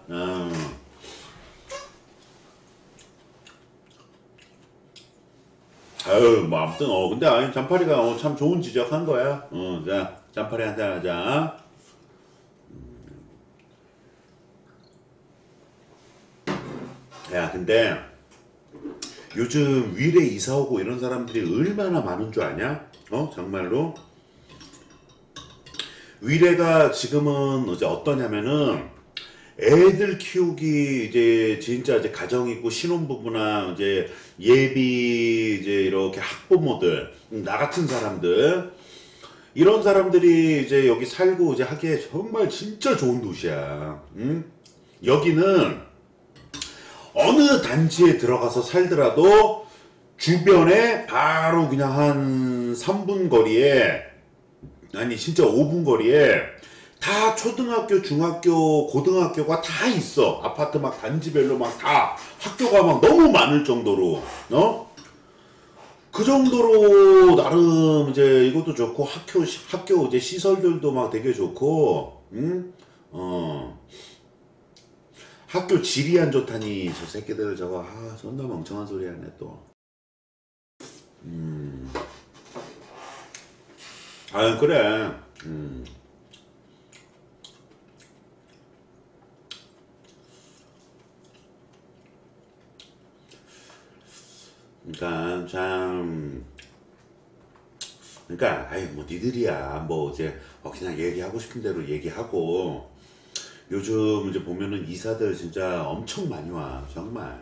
뭐 아무튼 근데 잠파리가 참 좋은 지적한 거야. 자 잠파리 한잔 하자. 야 근데 요즘 위례 이사 오고 이런 사람들이 얼마나 많은 줄 아냐? 정말로 위례가 지금은 이제 어떠냐면은 애들 키우기 이제 진짜 이제 가정 있고 신혼부부나 이제 예비 이제 이렇게 학부모들 나 같은 사람들 이런 사람들이 이제 여기 살고 이제 하기에 정말 진짜 좋은 도시야. 여기는 어느 단지에 들어가서 살더라도 주변에 바로 그냥 한 3분 거리에 아니 진짜 5분 거리에 다 초등학교, 중학교, 고등학교가 다 있어. 아파트 막 단지별로 막 다 학교가 막 너무 많을 정도로, 그 정도로 나름 이제 이것도 좋고 학교 이제 시설들도 막 되게 좋고, 응? 학교 질이 안 좋다니 저 새끼들 저거 존나 멍청한 소리 하네 또. 그래. 그러니까 참, 그러니까 아유 뭐 니들이야 뭐 이제 그냥 얘기하고 싶은 대로 얘기하고. 요즘 이제 보면은 이사들 진짜 엄청 많이 와 정말.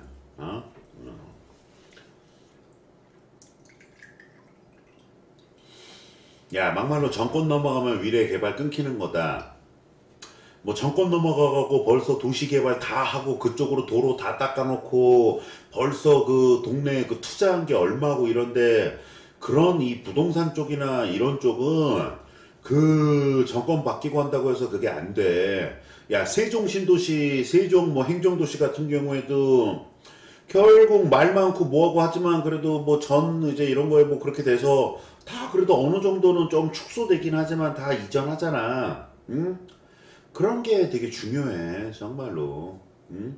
야, 막말로 정권 넘어가면 위례 개발 끊기는 거다. 뭐 정권 넘어가고 벌써 도시 개발 다 하고 그쪽으로 도로 다 닦아놓고 벌써 그 동네에 그 투자한 게 얼마고 이런데, 그런 이 부동산 쪽이나 이런 쪽은 그 정권 바뀌고 한다고 해서 그게 안 돼. 야, 세종 신도시, 세종 뭐 행정도시 같은 경우에도 결국 말 많고 뭐하고 하지만 그래도 뭐 전 이제 이런 거에 뭐 그렇게 돼서 다 그래도 어느 정도는 좀 축소되긴 하지만 다 이전하잖아. 응? 그런 게 되게 중요해 정말로. 응?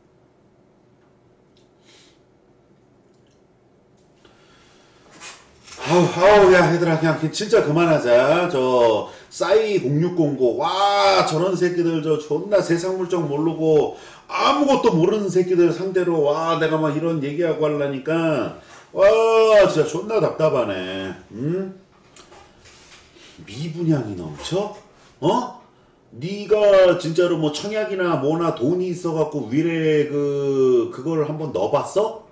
야 얘들아 그냥 진짜 그만하자. 저 싸이 0609 와 저런 새끼들 저 존나 세상 물정 모르고 아무것도 모르는 새끼들 상대로 와 내가 막 이런 얘기하고 하려니까 와 진짜 존나 답답하네. 응? 미분양이 넘쳐? 네가 진짜로 뭐 청약이나 뭐나 돈이 있어갖고 위례 그걸 한번 넣어봤어?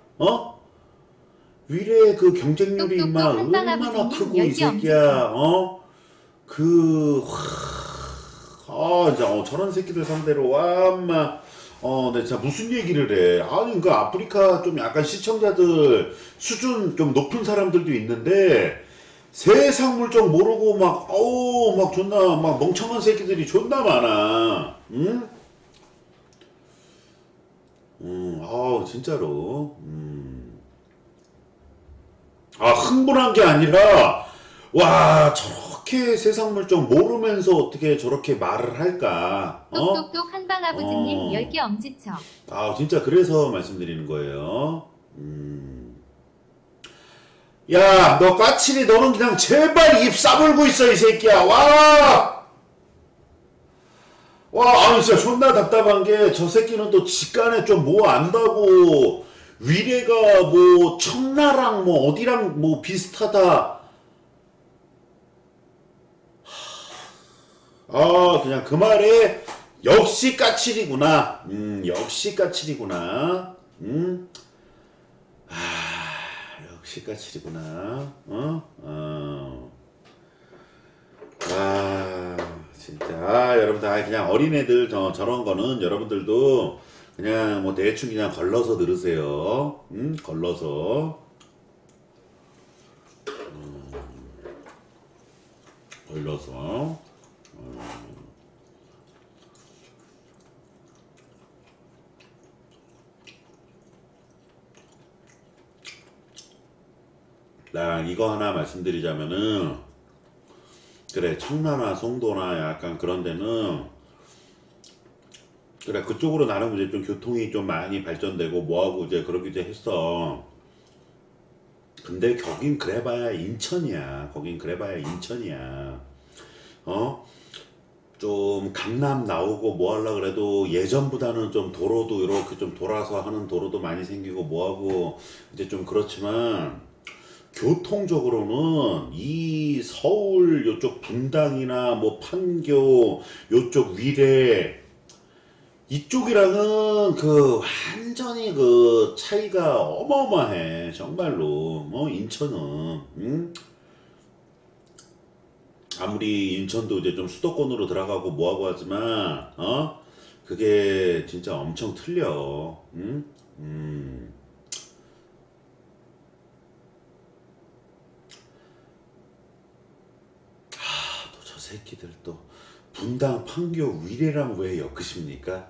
위례 그 경쟁률이 똑똑똑 임마 한방 얼마나 아버지님 크고 이 열기 새끼야. 그 진짜 저런 새끼들 상대로 와 엄마. 내 진짜 무슨 얘기를 해. 아니 그 아프리카 좀 약간 시청자들 수준 좀 높은 사람들도 있는데 세상 물정 모르고 막 존나 막 멍청한 새끼들이 존나 많아. 응? 진짜로. 흥분한 게 아니라, 와, 저렇게 세상 물정 모르면서 어떻게 저렇게 말을 할까? 똑똑똑 한방 아버지님 열기 어. 엄지쳐. 진짜 그래서 말씀드리는 거예요. 야, 너 까칠이 너는 그냥 제발 입 싸물고 있어, 이 새끼야. 와! 진짜 존나 답답한 게 저 새끼는 또 직간에 좀 뭐 안다고 위례가 뭐 청라랑 뭐 어디랑 뭐 비슷하다. 그냥 그 말에 역시 까칠이구나. 역시 까칠이구나. 역시 까칠이구나. 진짜 여러분들 그냥 어린애들 저런 거는 여러분들도 그냥 뭐 대충 그냥 걸러서 들으세요. 걸러서. 걸러서. 나 이거 하나 말씀드리자면은, 그래 청라나 송도나 약간 그런 데는 그래 그쪽으로 나름 이제 좀 교통이 좀 많이 발전되고 뭐하고 이제 그러기도 했어. 근데 거긴 그래봐야 인천이야. 거긴 그래봐야 인천이야. 좀 강남 나오고 뭐 하려 그래도 예전보다는 좀 도로도 이렇게 좀 돌아서 하는 도로도 많이 생기고 뭐하고 이제 좀 그렇지만, 교통적으로는 이 서울 요쪽 분당이나 뭐 판교 요쪽 위례 이쪽이랑은 그 완전히 그 차이가 어마어마해 정말로. 뭐 인천은 아무리 인천도 이제 좀 수도권으로 들어가고 뭐하고 하지만 그게 진짜 엄청 틀려. 또 저 새끼들 또 분당 판교 위례랑 왜 엮으십니까?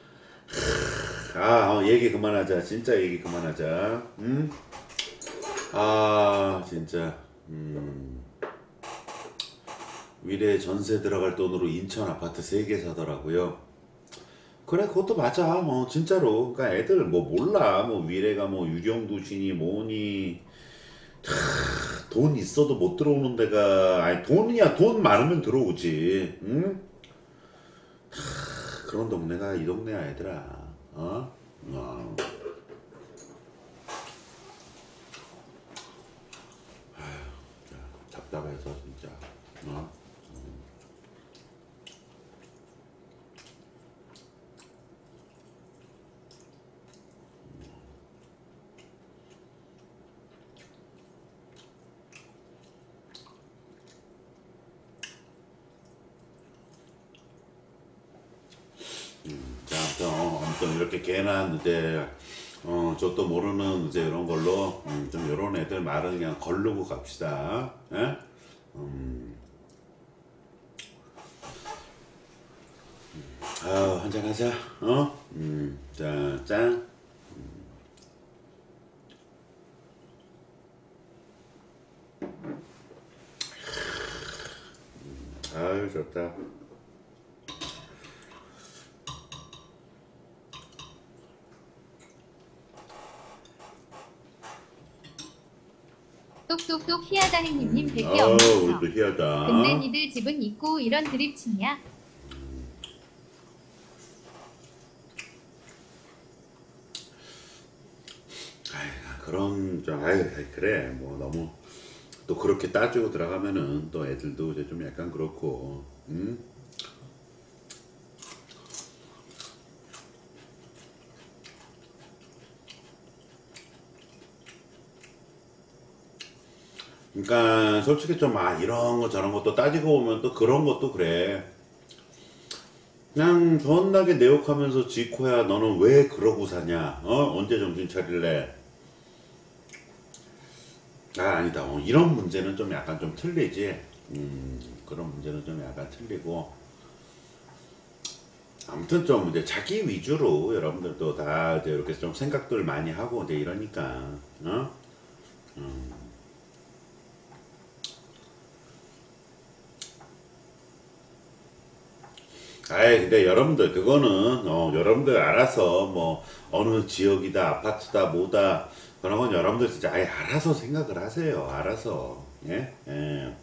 얘기 그만하자. 진짜 얘기 그만하자. 응? 진짜. 위례 전세 들어갈 돈으로 인천 아파트 3개 사더라고요. 그래, 그것도 맞아. 진짜로. 그러니까 애들 뭐 몰라. 뭐 위례가 뭐 유령도시니 뭐니. 돈 있어도 못 들어오는 데가, 아니, 돈 많으면 들어오지. 응? 그런 동네가 이 동네야, 얘들아. 어? 진짜 답답해서, 진짜. 자, 아무튼 이렇게 괜한 이제 저도 모르는 이제 이런 걸로 좀 이런 애들 말은 그냥 걸르고 갑시다. 예? 한잔 하자. 자, 짠. 아유, 좋다. 똑똑똑 희하다 행님님 100개 우리 없어서. 또 희하다. 근데 니들 집은 있고 이런 드립 치냐? 그래. 뭐 너무 또 그렇게 따지고 들어가면은 또 애들도 이제 좀 약간 그렇고. 그러니까 솔직히 좀 이런 거 저런 것도 따지고 보면 또 그런 것도 그래. 그냥 존나게 내 욕하면서 지코야 너는 왜 그러고 사냐? 언제 정신 차릴래? 아니다. 이런 문제는 좀 약간 좀 틀리지. 그런 문제는 좀 약간 틀리고. 아무튼 좀 이제 자기 위주로 여러분들도 다 이제 이렇게 좀 생각들 많이 하고 이제 이러니까. 근데 여러분들 그거는 여러분들 알아서 뭐 어느 지역이다 아파트다 뭐다 그런 건 여러분들 진짜 알아서 생각을 하세요. 알아서. 예? 예.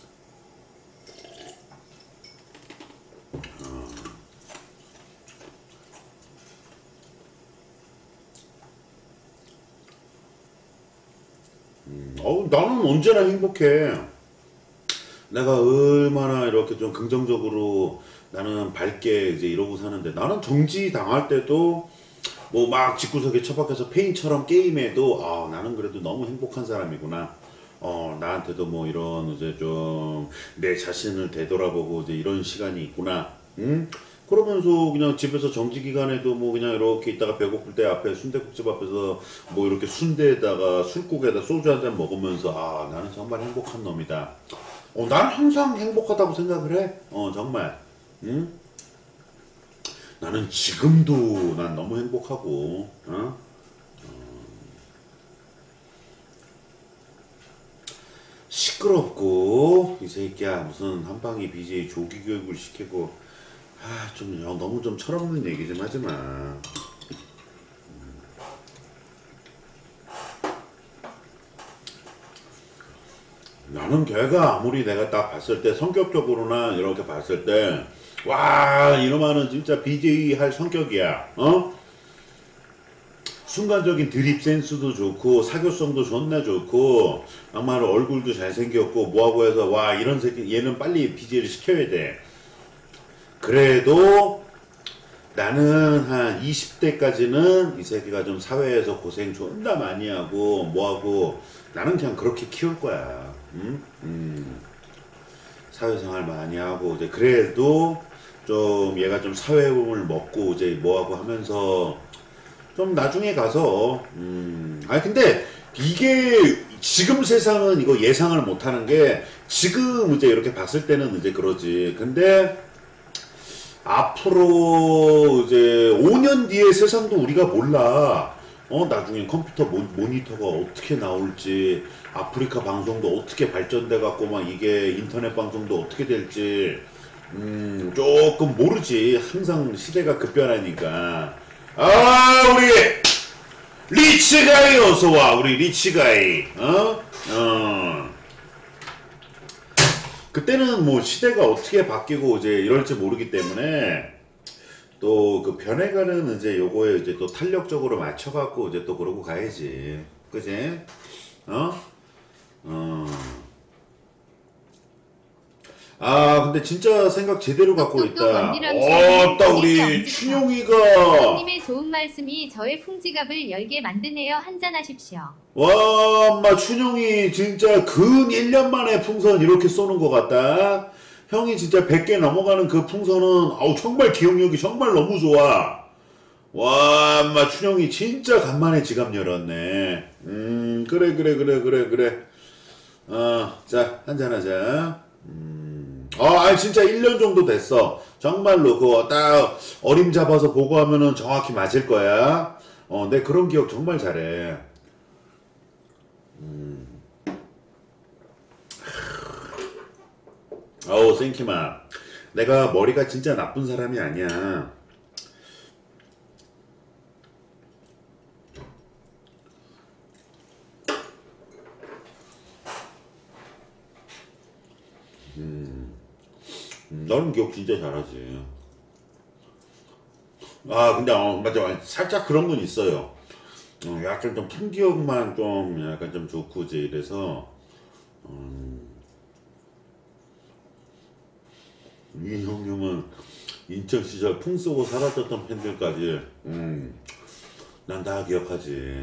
나는 언제나 행복해. 내가 얼마나 이렇게 좀 긍정적으로 나는 밝게 이제 이러고 사는데 나는 정지 당할 때도 뭐 막 집구석에 처박혀서 페인처럼 게임해도 나는 그래도 너무 행복한 사람이구나. 나한테도 뭐 이런 이제 좀 내 자신을 되돌아보고 이제 이런 시간이 있구나. 응? 그러면서 그냥 집에서 정지 기간에도 뭐 그냥 이렇게 있다가 배고플 때 앞에 순댓국집 앞에서 뭐 이렇게 순대에다가 술국에다 소주 한 잔 먹으면서 나는 정말 행복한 놈이다. 난 항상 행복하다고 생각을 해. 정말. 응? 나는 지금도 난 너무 행복하고. 시끄럽고 이 새끼야 무슨 한방에 BJ 조기 교육을 시키고 좀 너무 좀 철없는 얘기 좀 하지마. 나는 걔가 아무리 내가 딱 봤을 때 성격적으로나 이렇게 봤을 때 와 이놈아는 진짜 BJ 할 성격이야. 순간적인 드립 센스도 좋고 사교성도 존나 좋고 정말 얼굴도 잘생겼고 뭐하고 해서 와 이런 새끼 얘는 빨리 BJ를 시켜야 돼. 그래도 나는 한 20대까지는 이 새끼가 좀 사회에서 고생 존나 많이 하고 뭐하고 나는 그냥 그렇게 키울 거야. 사회생활 많이 하고 이제 그래도 좀 얘가 좀 사회공을 먹고 이제 뭐하고 하면서 좀 나중에 가서 근데 이게 지금 세상은 이거 예상을 못하는 게 지금 이제 이렇게 봤을 때는 이제 그러지. 근데 앞으로 이제 5년 뒤의 세상도 우리가 몰라. 나중에 컴퓨터 모니터가 어떻게 나올지, 아프리카 방송도 어떻게 발전돼 갖고 막 이게 인터넷 방송도 어떻게 될지, 조금 모르지. 항상 시대가 급변하니까. 아, 우리 리치가이 어서 와. 우리 리치가이. 그때는 뭐 시대가 어떻게 바뀌고 이제 이럴지 모르기 때문에 또 그 변해가는 이제 요거에 이제 또 탄력적으로 맞춰갖고 이제 또 그러고 가야지. 그지? 어? 어. 아, 근데 진짜 생각 제대로 갖고 있다. 딱 우리 춘용이가. 형님의 좋은 말씀이 저의 풍지갑을 열게 만드네요. 한잔하십시오. 와, 엄마 춘용이 진짜 근 1년 만에 풍선 이렇게 쏘는 것 같다. 형이 진짜 100개 넘어가는 그 풍선은 아우 정말 기억력이 정말 너무 좋아. 와, 엄마 춘용이 진짜 간만에 지갑 열었네. 그래. 자, 한잔하자. 아니 진짜 1년 정도 됐어. 정말로 그거 딱 어림잡아서 보고하면은 정확히 맞을 거야. 내 그런 기억 정말 잘해. 어우, 생키마. 내가 머리가 진짜 나쁜 사람이 아니야. 너는 기억 진짜 잘하지. 아, 근데 맞아. 살짝 그런 건 있어요. 약간 좀 풍기억만 좀 약간 좀 좋고 이제 이래서 이 형님은 인천 시절 풍 쏘고 사라졌던 팬들까지 난 다 기억하지.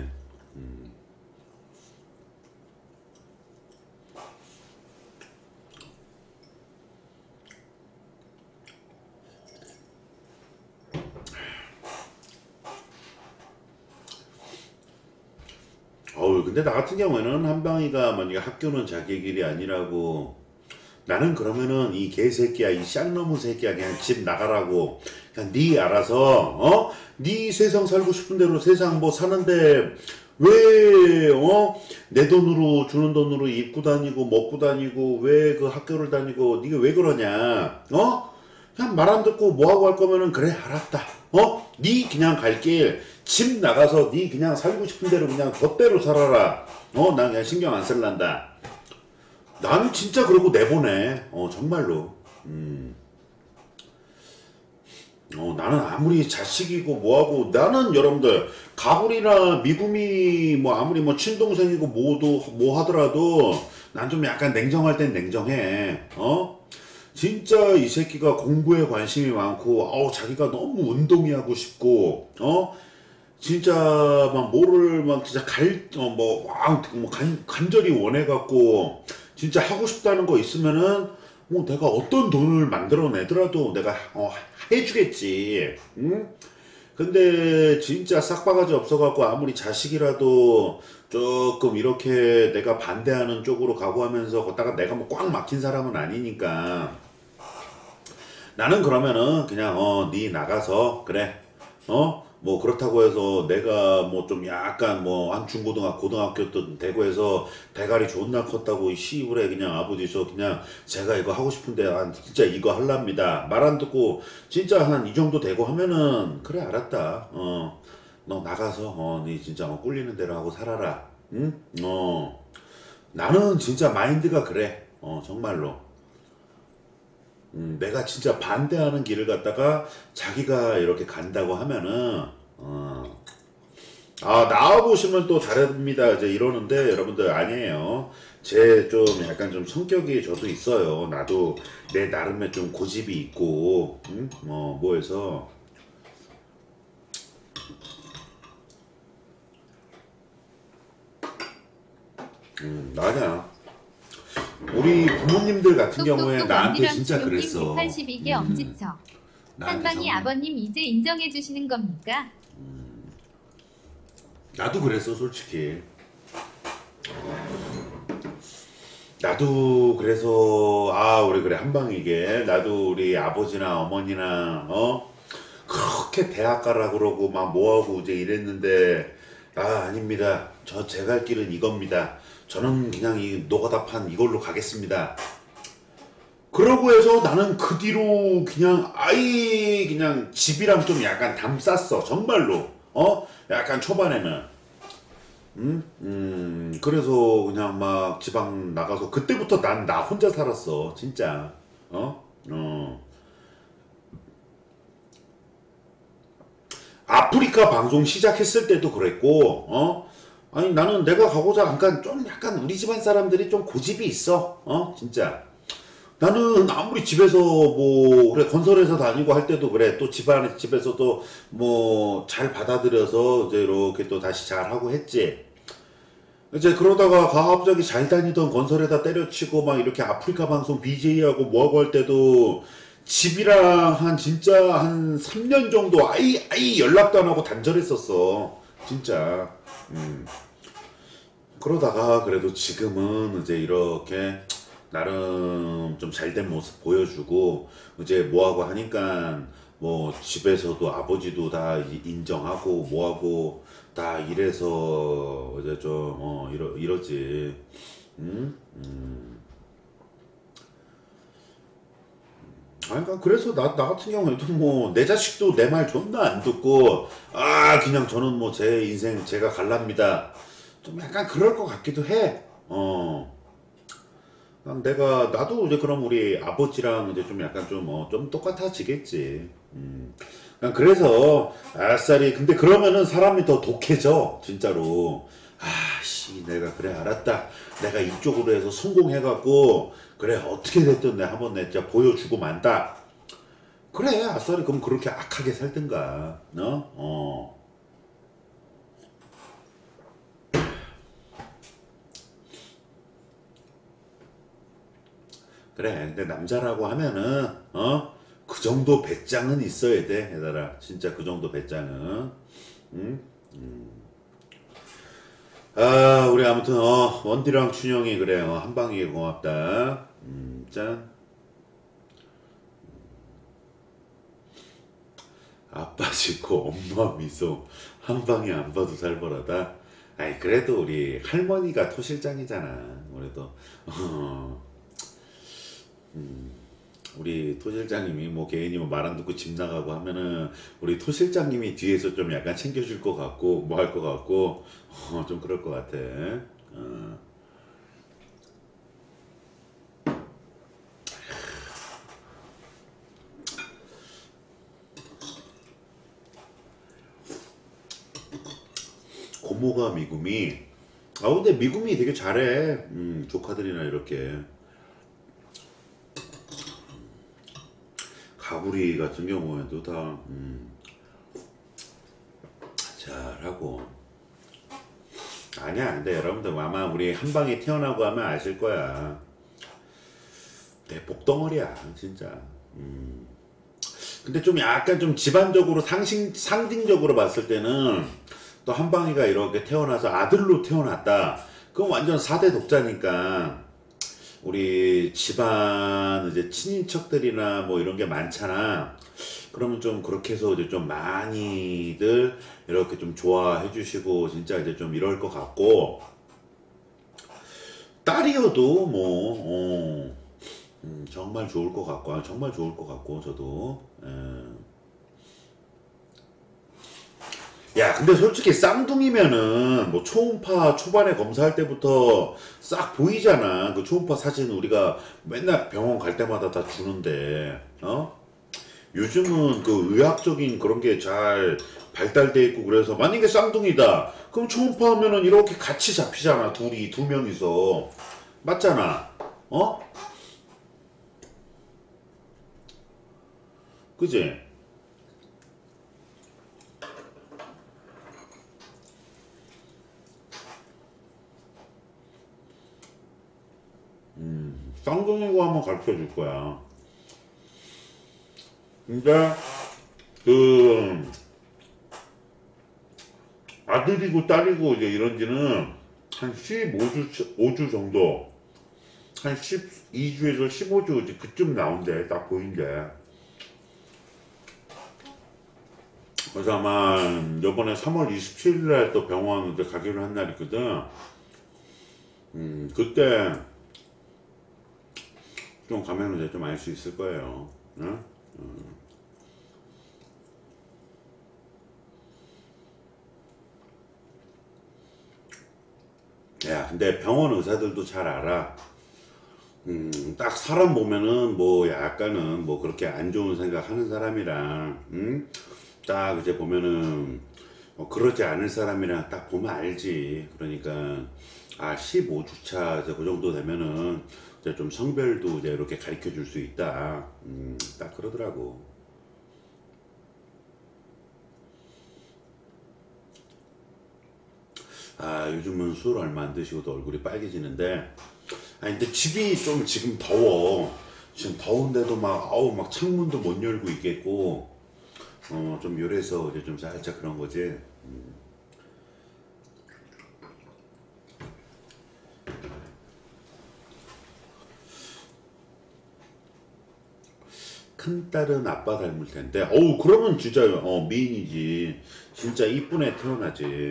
근데 나 같은 경우에는 한방이가 만약에 학교는 자기 길이 아니라고, 나는 그러면은 이 개새끼야, 이 쌍놈의 새끼야, 그냥 집 나가라고. 그냥 네 알아서 네 세상 살고 싶은 대로 세상 뭐 사는데 왜 내 돈으로 주는 돈으로 입고 다니고 먹고 다니고 왜 그 학교를 다니고 네가 왜 그러냐. 그냥 말 안 듣고 뭐하고 할 거면은 그래 알았다. 네 그냥 갈 길 집 나가서 네 그냥 살고 싶은 대로 그냥 멋대로 살아라. 난 그냥 신경 안 쓸란다. 나는 진짜 그러고 내보내. 정말로. 나는 아무리 자식이고 뭐하고, 나는 여러분들 가불이나 미구미 뭐 아무리 뭐 친동생이고 뭐 하더라도 난 좀 약간 냉정할 땐 냉정해. 진짜 이 새끼가 공부에 관심이 많고 자기가 너무 운동이 하고 싶고 진짜 막 뭐를 막 진짜 간절히 원해갖고 진짜 하고 싶다는 거 있으면은 내가 어떤 돈을 만들어내더라도 내가 해주겠지. 응? 근데 진짜 싹바가지 없어갖고 아무리 자식이라도 조금 이렇게 내가 반대하는 쪽으로 가고 하면서 걷다가 내가 뭐 꽉 막힌 사람은 아니니까 나는 그러면은 그냥 네 나가서 그래. 뭐 그렇다고 해서 내가 뭐 좀 약간 뭐 한 중고등학교 고등학교 되고 해서 대가리 존나 컸다고 이 씨부레 그냥 아버지 저 그냥 제가 이거 하고 싶은데 진짜 이거 할랍니다. 말 안 듣고 진짜 한 이 정도 되고 하면은 그래 알았다. 너 나가서 네 진짜 꿀리는 대로 하고 살아라. 응? 나는 진짜 마인드가 그래. 정말로. 내가 진짜 반대하는 길을 갔다가 자기가 이렇게 간다고 하면은 나와보시면 또 다릅니다 이제 이러는데 여러분들 아니에요. 제 좀 약간 좀 성격이 저도 있어요. 나도 내 나름의 좀 고집이 있고 뭐 해서 맞아. 우리 부모님들 같은 경우에 나한테 진짜 그랬어. 182개 엄지척. 한방이 아버님 이제 인정해 주시는 겁니까? 나도 그랬어 솔직히. 나도 그래서 우리 그래 한방이게 나도 우리 아버지나 어머니나 그렇게 대학 가라 그러고 막 뭐하고 이제 이랬는데 아닙니다. 제 갈 길은 이겁니다. 저는 그냥 이 노가다판 이걸로 가겠습니다. 그러고 해서 나는 그 뒤로 그냥 그냥 집이랑 좀 약간 담쌌어. 정말로. 약간 초반에는. 그래서 그냥 막 지방 나가서 그때부터 나 혼자 살았어. 진짜. 어? 어. 아프리카 방송 시작했을 때도 그랬고, 아니, 나는 내가 가고자 약간 우리 집안 사람들이 좀 고집이 있어. 진짜. 나는 아무리 집에서 뭐 그래 건설회사 다니고 할 때도 그래 또 집에서도 뭐 잘 받아들여서 이제 이렇게 또 다시 잘 하고 했지. 이제 그러다가 갑자기 잘 다니던 건설에다 때려치고 막 이렇게 아프리카 방송 BJ하고 뭐하고 할 때도 집이랑 진짜 한 3년 정도 아이 연락도 안 하고 단절했었어. 진짜. 그러다가 그래도 지금은 이제 이렇게 나름 좀 잘된 모습 보여주고 이제 뭐하고 하니까 뭐 집에서도 아버지도 다 인정하고 뭐하고 다 이래서 이제 좀 이러지. 음? 아니, 그러니까 그래서 나 같은 경우에도 뭐 내 자식도 내 말 존나 안 듣고 그냥 저는 뭐 제 인생 제가 갈랍니다. 좀 약간 그럴 것 같기도 해. 그냥 나도 이제 그럼 우리 아버지랑 이제 좀 약간 좀 똑같아지겠지. 그냥 그래서 아싸리 근데 그러면은 사람이 더 독해져 진짜로. 내가 그래 알았다. 내가 이쪽으로 해서 성공해갖고 그래 어떻게 됐든 내가 한번 내 진짜 보여주고 만다. 그래 아싸리 그럼 그렇게 악하게 살든가. 그래 근데 남자라고 하면은 그 정도 배짱은 있어야 돼 얘들아. 진짜 그 정도 배짱은. 응? 우리 아무튼 원디랑 춘영이 그래 한방이 고맙다. 짠. 아빠 짓고 엄마 미소 한방이 안 봐도 살벌하다. 아이 그래도 우리 할머니가 토실장이잖아. 그래도 우리 토실장님이 뭐 개인이 뭐 말 안 듣고 집 나가고 하면은 우리 토실장님이 뒤에서 좀 약간 챙겨줄 것 같고 뭐 할 것 같고 좀 그럴 것 같아. 고모가 미구미. 근데 미구미 되게 잘해. 조카들이나 이렇게. 가구리 같은 경우에도 다 잘하고. 아니야 근데 여러분들 아마 우리 한방에 태어나고 하면 아실 거야. 내 복덩어리야 진짜. 근데 좀 약간 좀 집안적으로 상징적으로 봤을 때는 또 한방이가 이렇게 태어나서 아들로 태어났다. 그럼 완전 4대 독자니까 우리 집안 이제 친인척들이나 뭐 이런 게 많잖아. 그러면 좀 그렇게 해서 이제 좀 많이들 이렇게 좀 좋아해 주시고 진짜 이제 좀 이럴 것 같고, 딸이어도 뭐 정말 좋을 것 같고 정말 좋을 것 같고 저도. 야 근데 솔직히 쌍둥이면은 뭐 초음파 초반에 검사할 때부터 싹 보이잖아. 그 초음파 사진 우리가 맨날 병원 갈 때마다 다 주는데 요즘은 그 의학적인 그런 게 잘 발달돼 있고 그래서 만약에 쌍둥이다 그럼 초음파 하면은 이렇게 같이 잡히잖아. 두 명이서. 맞잖아. 그지? 쌍둥이고 한번 가르쳐 줄 거야. 근데 그 아들이고 딸이고 이제 이런지는 한 15주 정도 한 12주에서 15주 그쯤 나온대. 딱 보인대. 그래서 아마 요번에 3월 27일날 또 병원 이제 가기로 한 날이거든. 그때 좀 가면 이제 좀 알 수 있을 거예요. 응? 야, 근데 병원 의사들도 잘 알아. 딱 사람 보면은 뭐 약간은 뭐 그렇게 안 좋은 생각 하는 사람이랑, 딱 이제 보면은 그러지 않을 사람이랑 딱 보면 알지. 그러니까, 아, 15주차 이제 그 정도 되면은 이제 좀 성별도 이제 이렇게 가르쳐 줄 수 있다. 딱 그러더라고. 아, 요즘은 술 얼마 안 드시고도 얼굴이 빨개지는데, 아니 근데 집이 좀 지금 더워. 지금 더운데도 막 아우 막 창문도 못 열고 있겠고 좀 요래서 이제 좀 살짝 그런 거지. 큰 딸은 아빠 닮을 텐데 어우 그러면 진짜 미인이지. 진짜 이쁜 애 태어나지.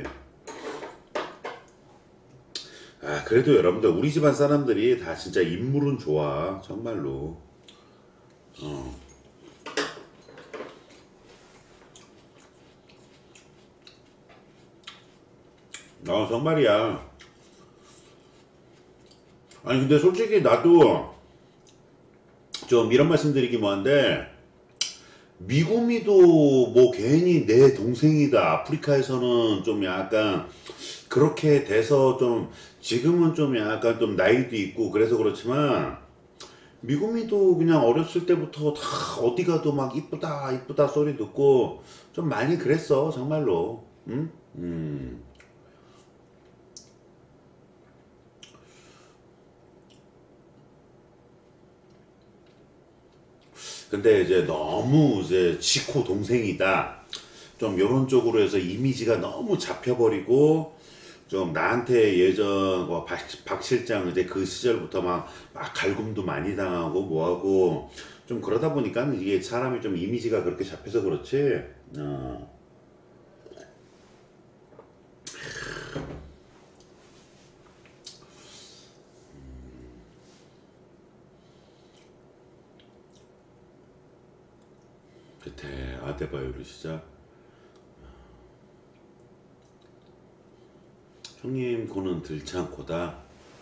아 그래도 여러분들 우리 집안 사람들이 다 진짜 인물은 좋아 정말로. 정말이야. 아니 근데 솔직히 나도 좀 이런 말씀 드리기 뭐한데 미구미도 뭐 괜히 내 동생이다. 아프리카에서는 좀 약간 그렇게 돼서 좀 지금은 좀 약간 좀 나이도 있고 그래서 그렇지만 미구미도 그냥 어렸을 때부터 다 어디 가도 막 이쁘다 이쁘다 소리 듣고 좀 많이 그랬어 정말로. 응? 근데 이제 너무 이제 지코 동생이다. 좀 요런 쪽으로 해서 이미지가 너무 잡혀버리고 좀 나한테 예전 박 실장 이제 그 시절부터 막 갈굼도 많이 당하고 뭐하고 좀 그러다 보니까 이게 사람이 좀 이미지가 그렇게 잡혀서 그렇지. 어. 그때 아데바요를 시작. 형님 고는 들창코다.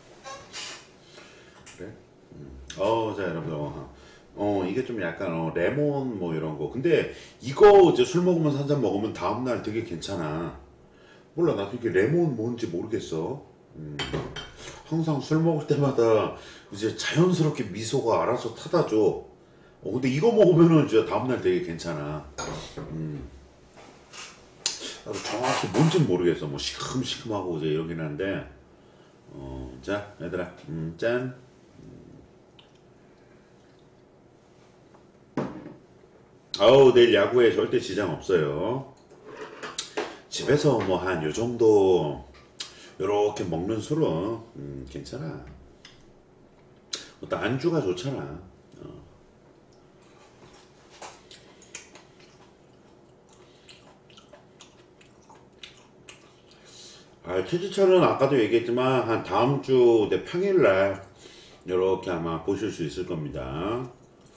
그래? 자 여러분 이게 좀 약간 레몬 뭐 이런 거. 근데 이거 이제 술 먹으면서 한 잔 먹으면 다음날 되게 괜찮아. 몰라 나도 이게 레몬 뭔지 모르겠어. 항상 술 먹을 때마다 이제 자연스럽게 미소가 알아서 타다 줘. 근데 이거 먹으면은 이제 다음날 되게 괜찮아. 나도 정확히 뭔진 모르겠어. 뭐 시큼시큼하고 이제 이러긴 한데. 자 얘들아 짠. 아우 내일 야구에 절대 지장 없어요. 집에서 뭐 한 요 정도 요렇게 먹는 술은 괜찮아. 또 안주가 좋잖아. 아, 최지철은 아까도 얘기했지만 한 다음 주 내 평일날 요렇게 아마 보실 수 있을 겁니다.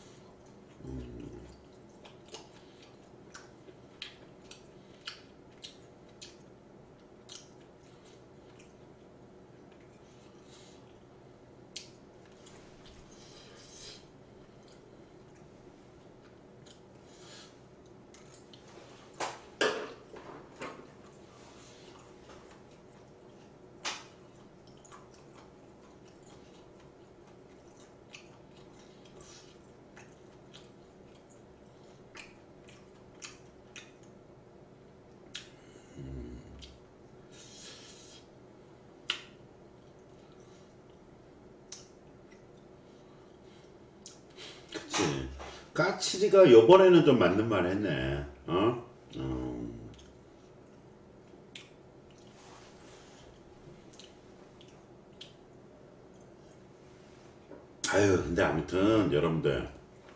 그치. 까치리가 요번에는 좀 맞는 말 했네. 아유, 근데 아무튼 여러분들,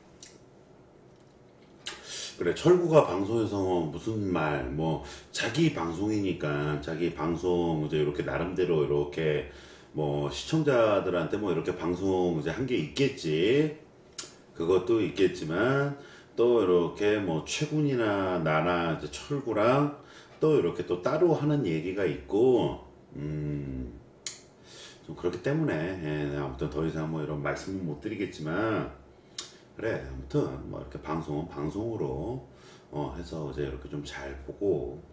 그래, 철구가 방송에서 뭐 무슨 말, 뭐 자기 방송이니까 자기 방송 이제 이렇게 나름대로 이렇게 뭐 시청자들한테 뭐 이렇게 방송 이제 한 게 있겠지. 그것도 있겠지만 또 이렇게 뭐 최군이나 나나 이제 철구랑 또 이렇게 또 따로 하는 얘기가 있고, 좀 그렇기 때문에 예, 아무튼 더 이상 뭐 이런 말씀은 못 드리겠지만, 그래 아무튼 뭐 이렇게 방송은 방송으로 해서 이제 이렇게 좀 잘 보고,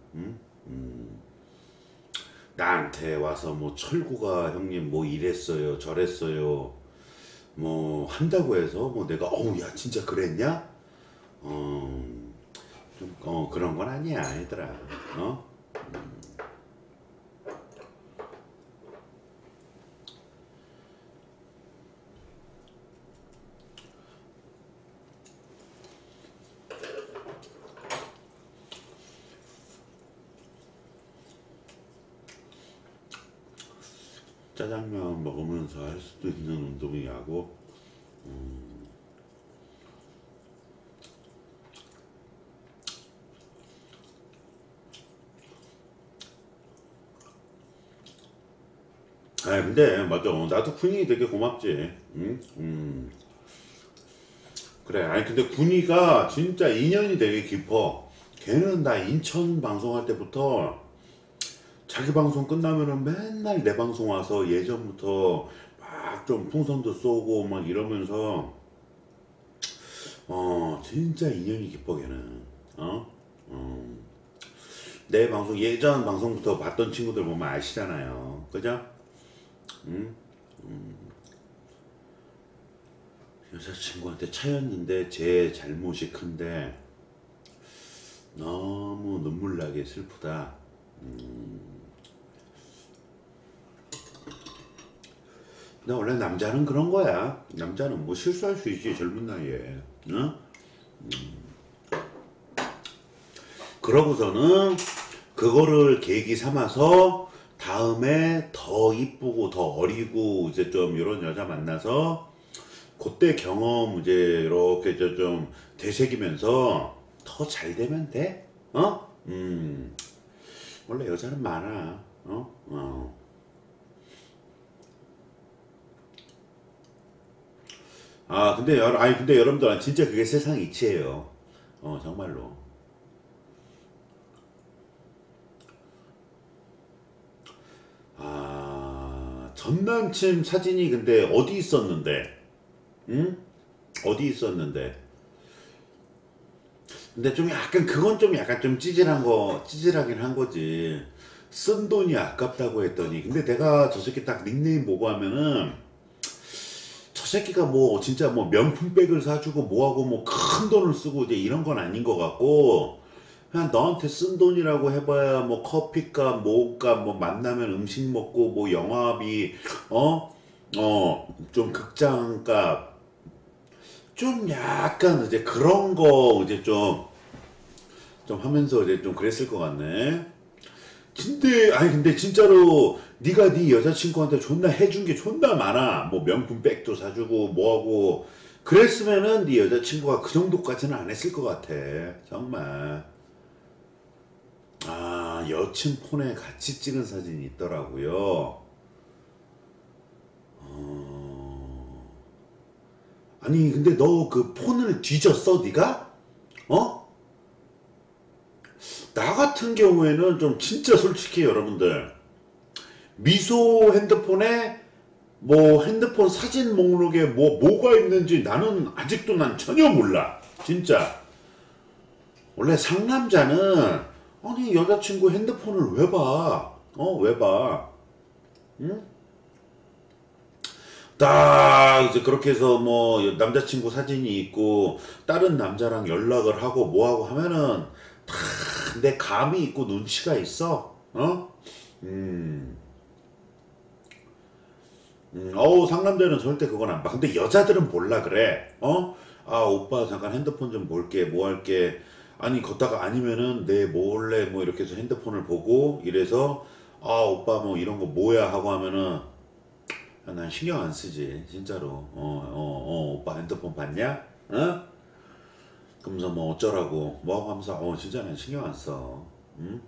나한테 와서 뭐 철구가 형님 뭐 이랬어요 저랬어요 뭐 한다고 해서 뭐 내가 어우 야 진짜 그랬냐? 좀 그런 건 아니야 얘들아. 어? 짜장면 먹으면서 할 수도 있는 운동이 야구. 아 근데 맞아 나도 군이 되게 고맙지. 응? 그래 아니 근데 군이가 진짜 인연이 되게 깊어. 걔는 나 인천 방송할 때부터 자기 방송 끝나면은 맨날 내 방송 와서 예전부터 막 좀 풍선도 쏘고 막 이러면서 진짜 인연이 깊어 걔는. 어? 내 방송 예전 방송부터 봤던 친구들 보면 아시잖아요 그죠? 응? 여자친구한테 차였는데 제 잘못이 큰데 너무 눈물나게 슬프다. 근데 원래 남자는 그런 거야. 남자는 뭐 실수할 수 있지 젊은 나이에. 응? 그러고서는 그거를 계기 삼아서 다음에 더 이쁘고 더 어리고 이제 좀 이런 여자 만나서 그때 경험 이제 이렇게 좀 되새기면서 더 잘 되면 돼. 어? 원래 여자는 많아. 어? 아 근데 아니 근데 여러분들 진짜 그게 세상 이치예요. 정말로. 아 전 남친 사진이 근데 어디 있었는데? 응? 어디 있었는데? 근데 좀 약간 그건 좀 약간 좀 찌질하긴 한 거지. 쓴 돈이 아깝다고 했더니 근데 내가 저 새끼 딱 닉네임 보고 하면은 저 새끼가 뭐 진짜 뭐 명품백을 사주고 뭐하고 뭐 큰 돈을 쓰고 이제 이런 건 아닌 것 같고 그냥 너한테 쓴 돈이라고 해봐야 뭐 커피값 뭐값 뭐 만나면 음식 먹고 뭐 영화비 좀 극장값 좀 약간 이제 그런 거 이제 좀 하면서 이제 좀 그랬을 것 같네. 근데 아니 근데 진짜로 네가 네 여자친구한테 존나 해준 게 존나 많아. 뭐 명품 백도 사주고 뭐하고 그랬으면은 네 여자친구가 그 정도까지는 안 했을 것 같아. 정말. 아 여친 폰에 같이 찍은 사진이 있더라고요. 아니 근데 너 그 폰을 뒤졌어 네가? 어? 나 같은 경우에는 좀 진짜 솔직히 여러분들 미소 핸드폰에 뭐 핸드폰 사진 목록에 뭐가 있는지 나는 아직도 난 전혀 몰라. 진짜. 원래 상남자는 아니 여자친구 핸드폰을 왜 봐? 왜 봐? 응? 딱 이제 그렇게 해서 뭐 남자친구 사진이 있고 다른 남자랑 연락을 하고 뭐하고 하면은 다 내 감이 있고 눈치가 있어. 어? 음. 상남자는 절대 그건 안 봐. 근데 여자들은 몰라 그래. 아, 오빠 잠깐 핸드폰 좀 볼게. 뭐 할게. 아니, 걷다가 아니면은 내 몰래 뭐 이렇게 해서 핸드폰을 보고 이래서 아, 오빠 뭐 이런 거 뭐야 하고 하면은 난 신경 안 쓰지 진짜로. 오빠 핸드폰 봤냐? 어? 그러면서 뭐 어쩌라고 뭐하고 하면서 진짜 난 신경 안 써. 응?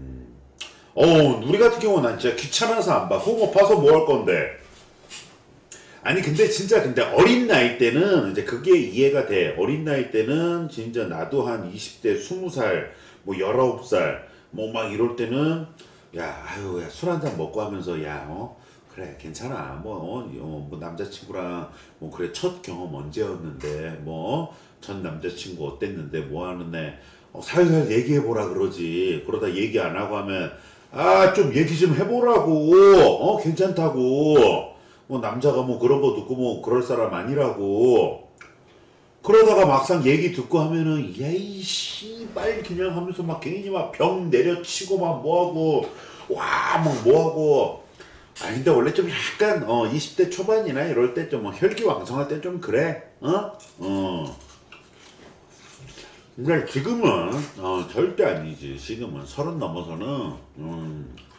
우리 같은 경우는 난 진짜 귀찮아서 안 봐. 그거 봐서 뭐 할 건데. 아니 근데 진짜 근데 어린 나이 때는 이제 그게 이해가 돼. 어린 나이 때는 진짜 나도 한 20대 20살 뭐 19살 뭐 막 이럴 때는 야 아유 술 한잔 먹고 하면서 야 그래 괜찮아 뭐 남자친구랑 뭐 그래 첫 경험 언제였는데 뭐 전 남자친구 어땠는데 뭐 하는데 살살 얘기해보라 그러지. 그러다 얘기 안 하고 하면 좀 얘기 좀 해보라고. 괜찮다고. 뭐 남자가 뭐 그런 거 듣고 뭐 그럴 사람 아니라고. 그러다가 막상 얘기 듣고 하면은 야이 씨발 그냥 하면서 막 괜히 막 병 내려치고 막 뭐하고 와 막 뭐하고. 근데 원래 좀 약간 20대 초반이나 이럴 때 좀 혈기왕성할 때 좀 그래. 근데 지금은 절대 아니지. 지금은 30 넘어서는